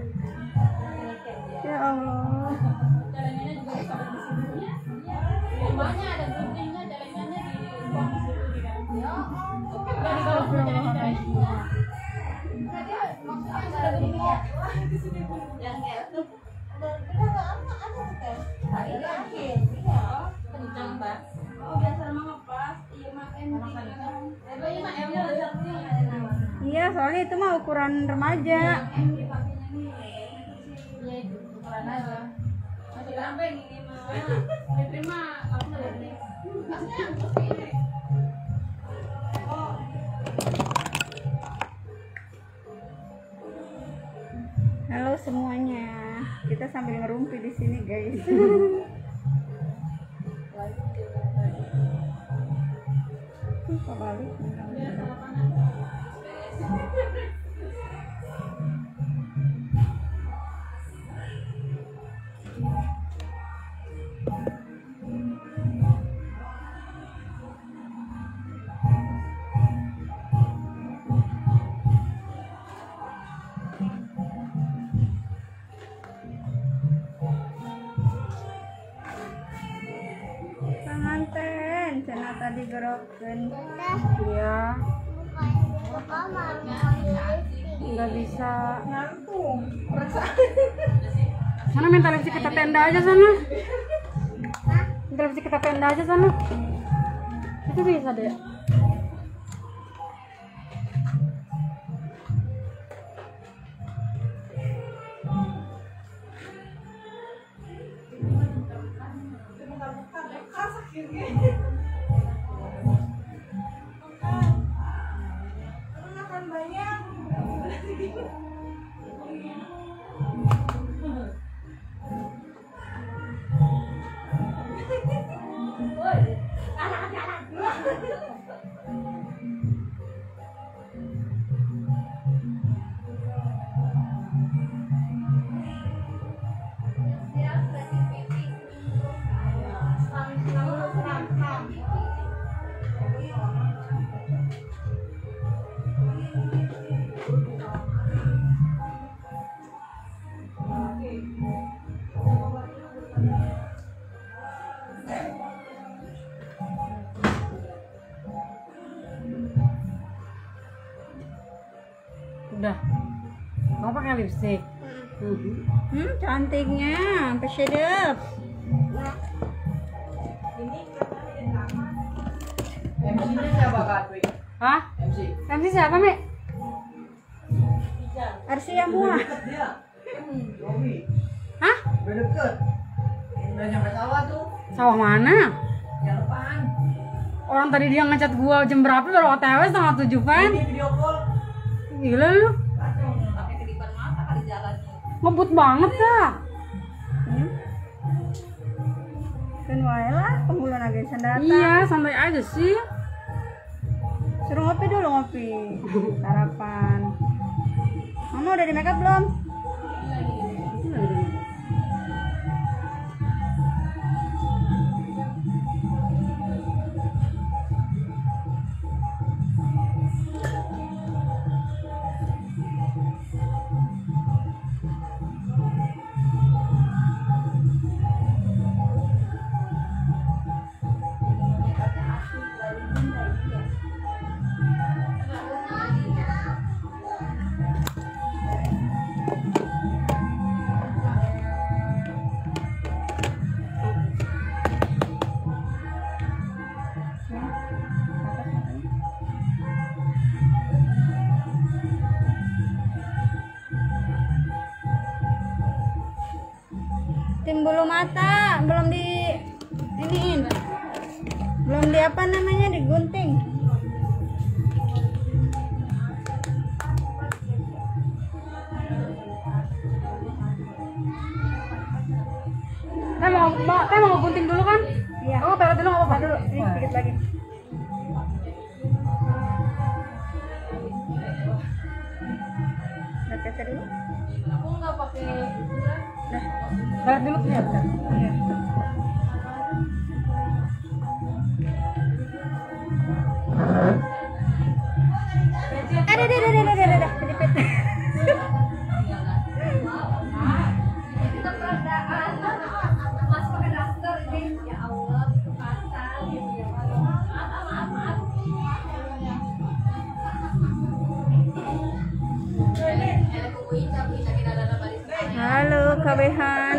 Ya Allah. Celengannya juga bisa bersih. Rumahnya ada guntingnya, celengannya di ruang situ di dalam. Ya, nggak dibawa ke celengan semua. Berarti maksudnya ada guntingnya. Yang kayak itu. Kencang, Mbak. Oh, biasa emang ngepas. Iya, mah Iya, soalnya itu mah ukuran remaja. Halo semuanya, kita sambil ngerumpi di sini guys. Kebalik. Panganten, cina tadi gerokin. Iya, nggak bisa. Sana minta lipstick kita tenda aja sana. Minta lipstick kita tenda aja sana. Itu bisa deh. Udah. Kamu pakai lipstick? Cantiknya, sampai sedap. MC-nya siapa Kak Dwi? Hah? MC. MC siapa, Mi? Arsia mua. Deket dia. Robi. Hah? Udah deket. Udah nyampe sawah tuh. Sawah mana? Yang depan. Orang tadi dia ngechat gua jam berapa baru OTW setengah 7 kan? Ini video call. Gila lu. Kacau. pakai kedipan mata kali jalannya. Ngebut banget ya. Kan wae lah, penguluan agen sandata. Iya, santai aja sih. Suruh ngopi dulu, ngopi. Sarapan. Mama udah di makeup belum? Tim bulu mata belum di iniin, belum di apa namanya, digunting. Mau gunting dulu kan? Iya. Oh, taruh dulu nggak apa-apa. Dulu, ini sedikit lagi. Udah caca dulu. Aku nggak pakai Taruh dulu ya. Iya. Ada. Kejepit. Mas pakai daster ini. Ya Allah, kepasang gitu ya. Maaf. Halo, Kabehan.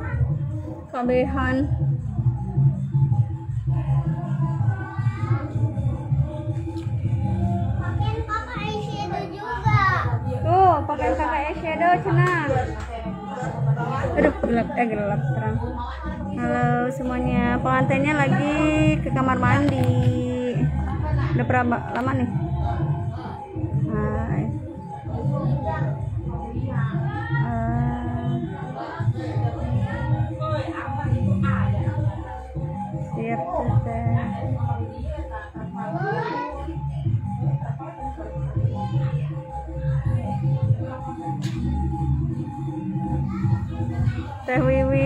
Pakai kakak eyeshadow juga. Tuh, pakai kakak eyeshadow cenah. Aduh, gelap terang. Halo semuanya, pengantinnya lagi ke kamar mandi. Udah berapa lama nih? Hai. Siap teteh. Teh Wiwi.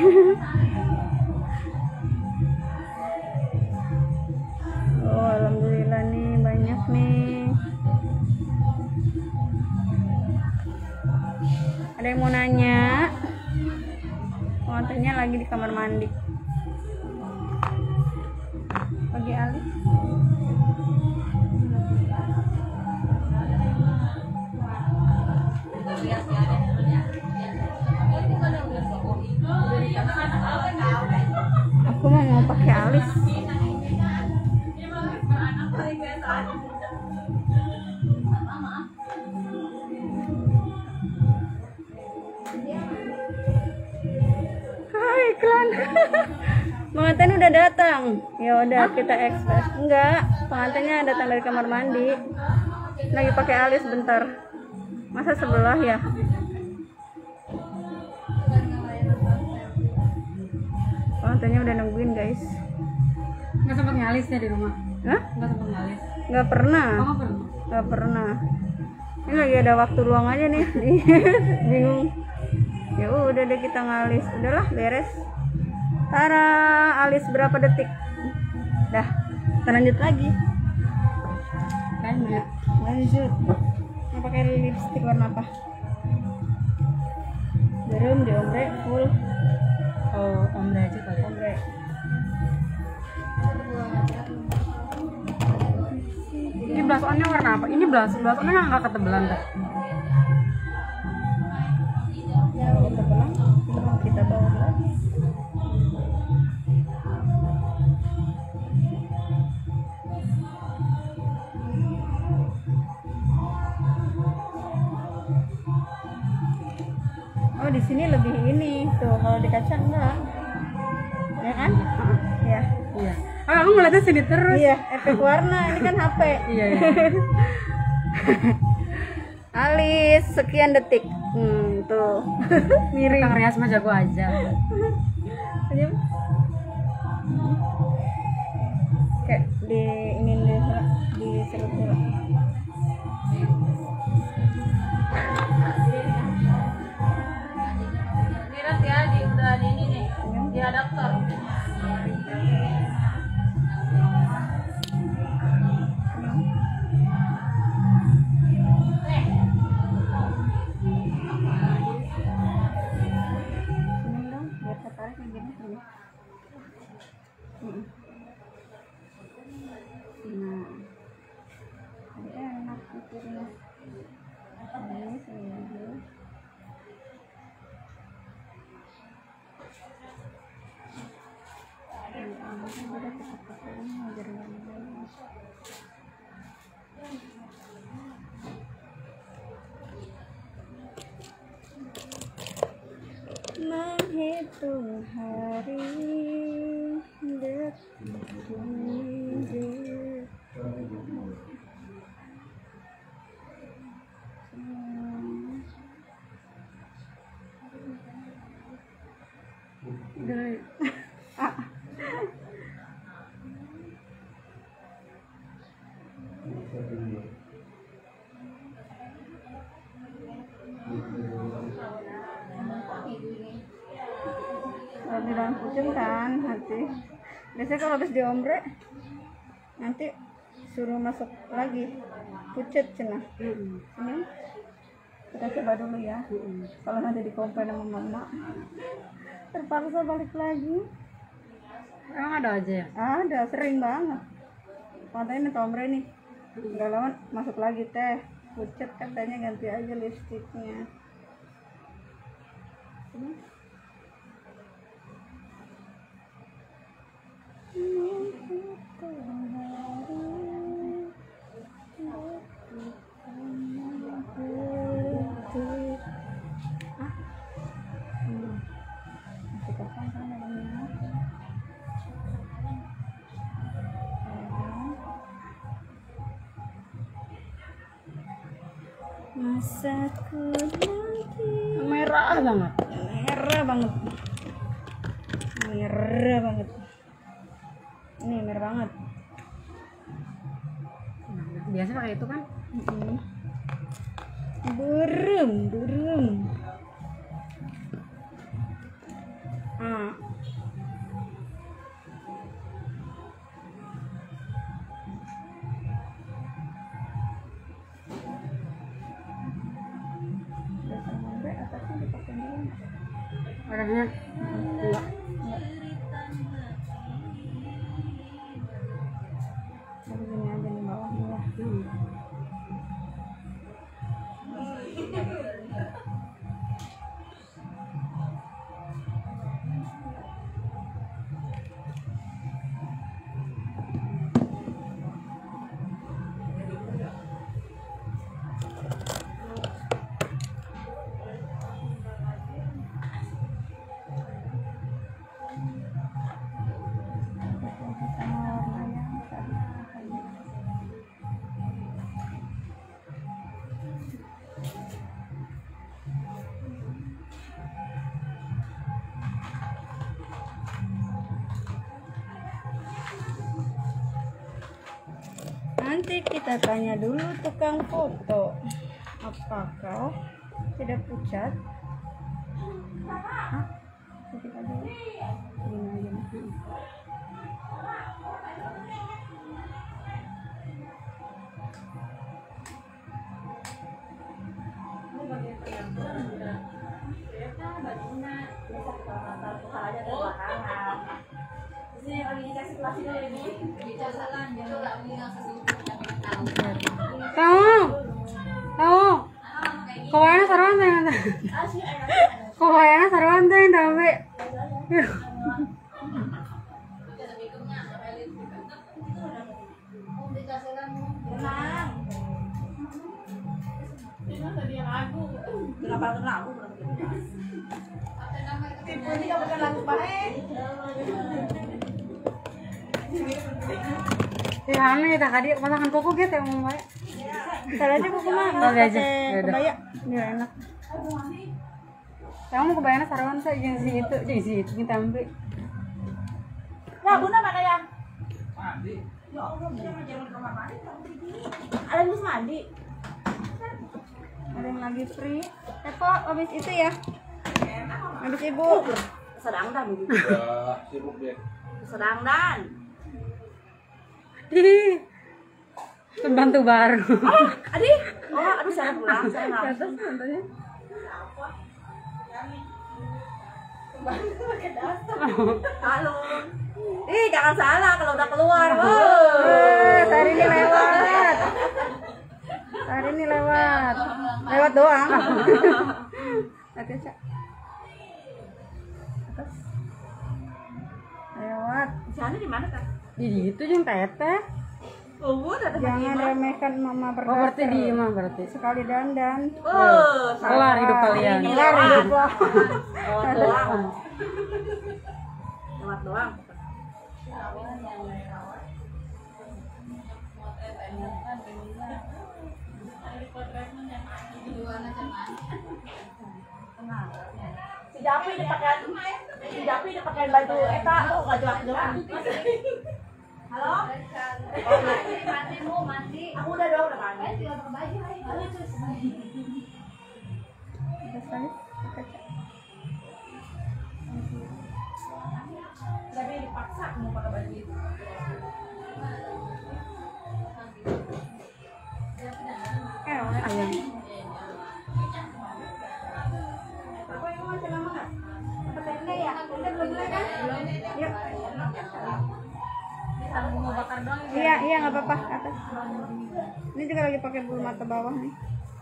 Oh, alhamdulillah nih banyak nih. Ada yang mau nanya? Pengantinnya lagi di kamar mandi. Pagi Ali. Aku mau pakai alis. Hai iklan. Pengantin udah datang. Ya udah kita ekspres. Enggak, pengantinnya datang dari kamar mandi. Lagi pakai alis bentar. Masa sebelah ya? Pengantinnya udah nungguin guys. Nggak sempat ngalis ya di rumah? Hah? Nggak sempat ngalis? Nggak pernah. Oh, nggak pernah? Nggak pernah. Ini lagi ada waktu luang aja nih. Bingung. Ya udah deh kita ngalis. Udahlah beres. Tara, alis berapa detik? Dah, kita lanjut lagi. Lanjut. Mau pakai lipstick warna apa? Jarum, diombre, full. Oh, ombre aja kali. Ombre. Ini blush on-nya warna apa? Ini blush on-nya nggak ketebelan tuh. Kalau terbelang, kita bawa lagi. Oh, di sini lebih ini tuh, kalau di kaca enggak. Ya kan? Ya. Iya. Ah, aku ngeliatnya sini terus. Iya, efek warna. Ini kan HP. Iya. Alis sekian detik. Tuh. Miring. Kang Rias mah jago aja. Kayak di ini di diserut dulu. Lihat ya, udah di ini nih, di adaptor. Ini dong, biar tertarik yang gini sini. Nah, ada enak mikirnya. Ini sini dulu. Menghitung hari detik ini. Kalau di dalam pucung kan nanti biasanya kalau habis diombre nanti suruh masuk lagi pucet cenah. Ini kita coba dulu ya. Kalau nanti dikomplain sama mama terpaksa balik lagi. Emang ada aja ya? Ada, sering banget. Katanya nih ombre nih nggak lama masuk lagi teh pucet, katanya ganti aja lipstiknya. Masaku nanti Merah banget. merah banget, merah banget, ini merah banget. Biasa pakai itu kan? Burung Warnanya enggak. Jadi gini aja nih bawahnya. Nanti kita tanya dulu tukang foto, apakah tidak pucat? Hah? Kita dulu. Gini aja nih. Tahu. Kawayana sarwan teh. Kawayana sarwan teh tapi. Ya, ane tak hadir masakan koko gitu yang mau baik. Ntar aja kuku mah Oh, aja. pakai Yaudah. kebaya biar enak. Kamu mau kebayang sarwan saya jeung si itu kita ambil. Nah, Bunda mana ya? Ada yang mandi. Ada yang lagi free. Tepo habis itu ya. Habis ibu. Sedang dan. Udah sibuk dia. Sedang dan. Pembantu baru. Adik. Oh, aduh saya pulang. Saya nafsu. Halo. Jangan salah kalau udah keluar. Hari ini lewat. Hari ini lewat. Lewat doang. Atas. Atas. Lewat. Sana di mana, Kak? Ih, itu yang teteh. Jangan remehkan mama Oh, berarti berdasar. di imam berarti. Sekali dandan. Kelar hidup kalian. Kelar hidup lo. Lewat doang. Si Japi dipakai baju eta tuh enggak jelas-jelas. Halo? Mandi mau mandi. Aku udah dong udah mandi. Tinggal pakai baju aja. Tapi dipaksa mau pakai baju itu. Ayam. Apa yang masih lama nggak? Tenda ya? Tenda belum mulai kan? Yuk. Mau bakar doang. Iya, iya nggak apa-apa ke atas. Ini juga lagi pakai bulu mata bawah nih.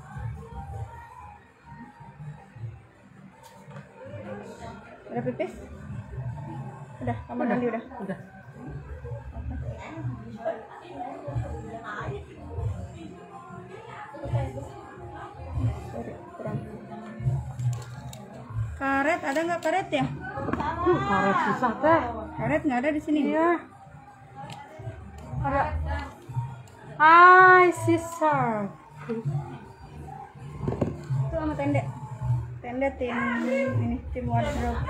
Udah pipis? Udah, kamu mandi udah. Udah. Sorry, kurang. Karet ada nggak karet ya? Karet susah teh. Karet nggak ada di sini. Iya. Ada. Hai, sister. Itu sama tenda. Tenda tim ini tim wardrobe.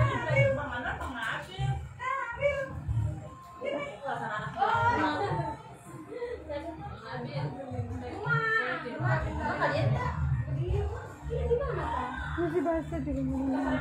Masih basah juga mulai.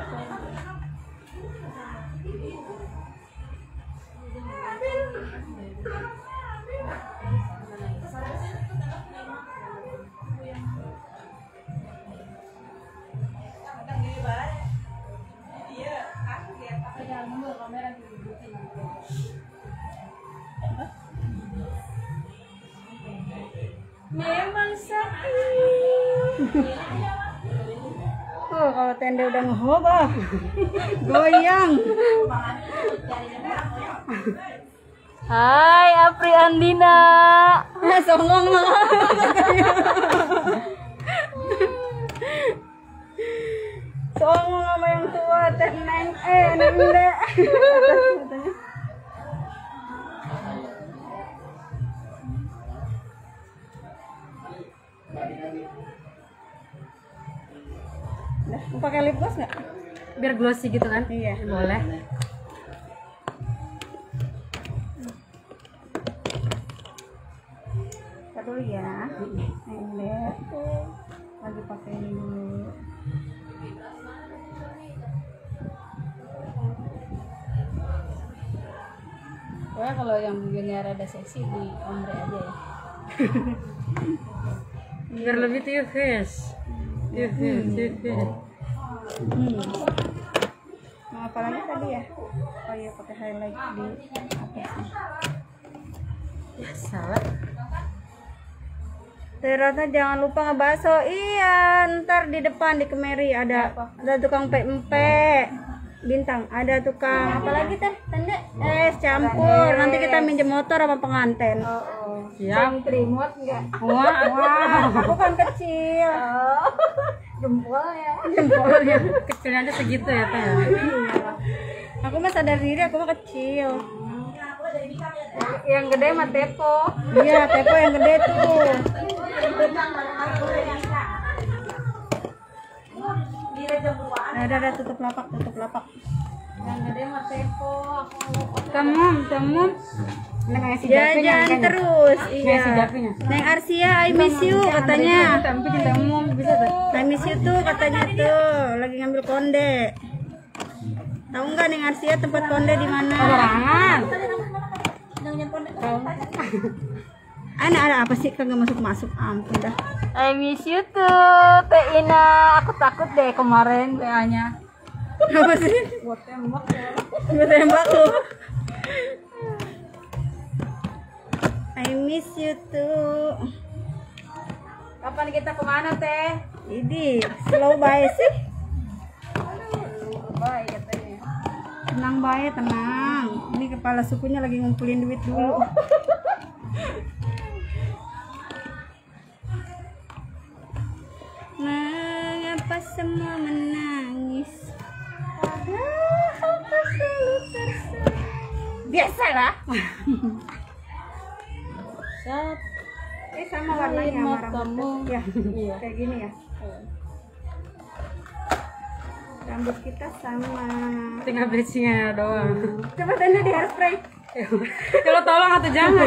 Memang sakit. Oh, kalau tenda udah ngehobah. Goyang. Hai Apri Andina. Songong banget. Songong sama yang tua, teh neng, nende. Udah, mau pakai lip gloss nggak? Biar glossy gitu kan? Iya. Boleh. Kita dulu ya. Nende. Lagi pakai ini dulu. Pokoknya kalau yang begini rada seksi di ombre aja ya. Biar lebih to your face. To your face, to your face. Mau apa lagi tadi ya? Oh iya, pakai highlight di atasnya. Ya, salah. Ternyata jangan lupa ngebaso. Iya, ntar di depan di Kemeri ada tukang pempe bintang, ada tukang apa lagi teh? Tenda es campur. Nanti kita minjem motor sama penganten. Siap. Remote enggak? Wah, aku kan kecil. Jempolnya. Jempolnya. Kecilnya aja segitu ya teh. Aku mah sadar diri, aku mah kecil. Yang gede mah tepo. Iya, tepo yang gede tuh. Nah, udah tutup lapak. Yang gede mah Tepo, temu. Neng si Japinya Jajan kan. terus. Si Iya. Japinya. Neng Arsia, I miss you katanya. Tapi cinta umum bisa tuh. I miss you tuh katanya tuh, lagi ngambil konde. Tahu nggak Neng Arsia tempat konde di mana? Orangan. Ada apa sih kagak masuk? Ampun dah. I miss you tuh, Teh Ina. Aku takut deh kemarin WA-nya. Apa sih? Buat tembak ya. Buat tembak lu. I miss you tuh. Kapan kita kemana Teh? Ini slow bye sih. Bye katanya. Tenang bae, tenang. Ini kepala sukunya lagi ngumpulin duit dulu. Mengapa semua menangis? Padahal kau selalu tersenyum. Biasalah. Sama warnanya sama rambut. Ya, kayak gini ya. Rambut kita sama. Tinggal bleachingnya doang. Coba tanda di hairspray. Kalau tolong atau jangan.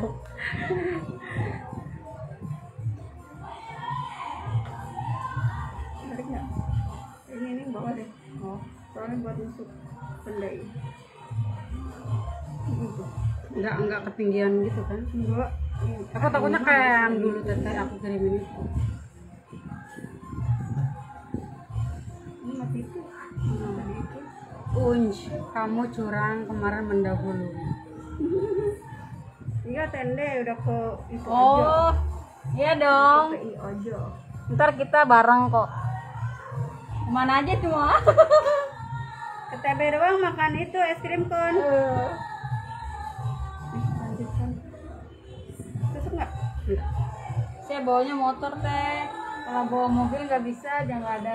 Menarik nggak? Ini bawa deh. Oh, soalnya buat masuk pendai. Enggak ketinggian gitu kan. Enggak. Aku takutnya kayak yang dulu Teteh aku kirimin itu. Ini mati itu. Tadi itu. Unj, kamu curang kemarin mendahului. Iya tende udah ke itu Oh, iya dong. Ke I Ojo. Ntar kita bareng kok. Kemana aja cuma? Ke TB doang makan itu es krim kon. Lanjutkan. Tusuk nggak? Saya bawanya motor Teh. Kalau bawa mobil nggak bisa, jangan ada.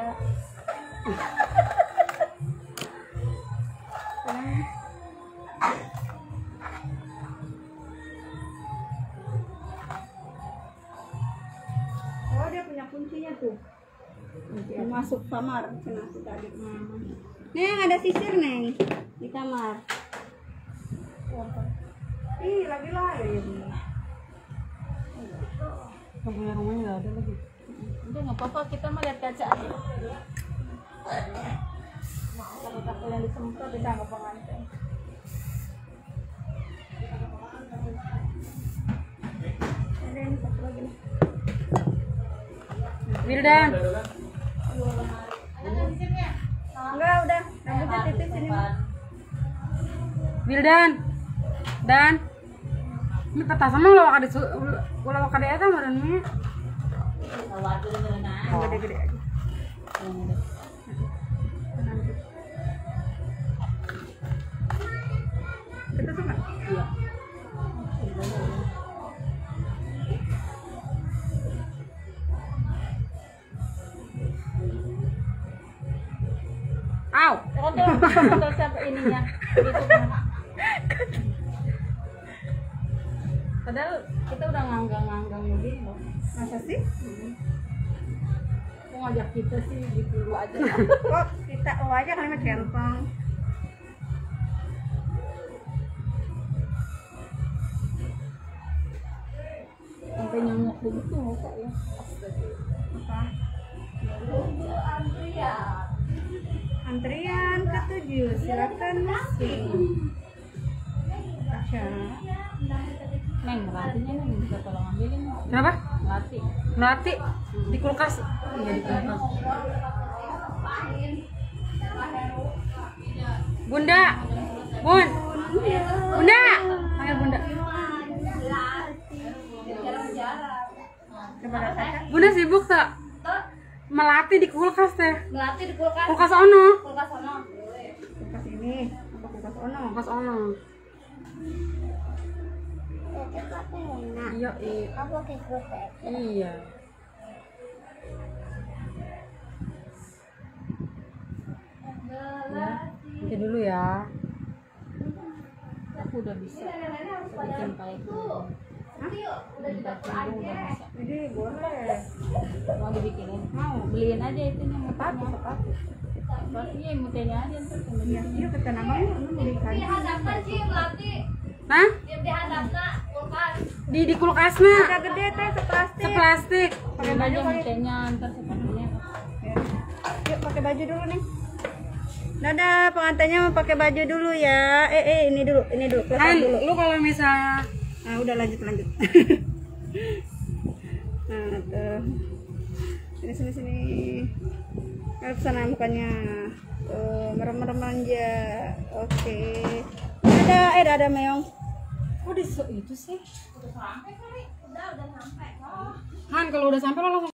Oh dia punya kuncinya tuh. Yang masuk kamar kena aku tadi. Neng ada sisir Neng di kamar. Ih lagi lain. Kamu punya rumahnya nggak ada lagi. Udah nggak apa-apa, kita mah lihat kaca aja. Takut yang disemprot bisa nggak pengantin. Ada ini satu lagi nih. Wildan, Enggak udah rambutnya titik sini. Wildan, dan ini petasan mah ulah wakade eta meureun mah. Yang gede-gede aja. Kita tuh nggak? Iya. Au. Kotor sampai ininya. Gitu kan. Padahal kita udah nganggang begini loh. Masa sih? Aku ngajak kita sih gitu dulu aja. Kok kita aja kali mah centang. Sampai nyamuk begitu muka ya. Apa? Antrian ke-7, silakan masuk. Tasya. Neng, melatinya neng bisa tolong ambilin. Kenapa? Melati. Melati di kulkas. Iya di kulkas. Bunda, Bunda, panggil Bunda. Coba lihat Tasya. Bunda sibuk tak? Melati di kulkas teh. Melati di kulkas. Kulkas ono. Kulkas sana. Kulkas ini, apa kulkas ono? Kulkas ono. Tapi enak. Iya, Aku pakai kerupuk. iya. Ya, nanti dulu ya. Aku udah bisa. Bikin kayak gitu. Bikin udah bisa. Jadi boleh. Mau dibikinin? Mau. Beliin aja itunya Sepatu, motornya. sepatu. Iya, mutenya aja ntar sama Iya, yuk ke tanah abang yuk, mau dikasih. dihadapkan sih melati. Nah, Dia dihadapkan kulkas. di kulkasna Udah gede teh seplastik. seplastik. Pakai baju mutenya ntar sepatunya. Ya. Yuk pakai baju dulu nih. Dadah, pengantinnya mau pakai baju dulu ya. Ini dulu, keluar Kan dulu. lu kalau misalnya Nah, udah lanjut. Nah, tuh. Sini. Ngadep sana mukanya. Tuh, merem-merem aja. Oke. Dadah meong. kok di itu sih? Udah sampai kali. Udah sampai. Kan kalau udah sampai lo langsung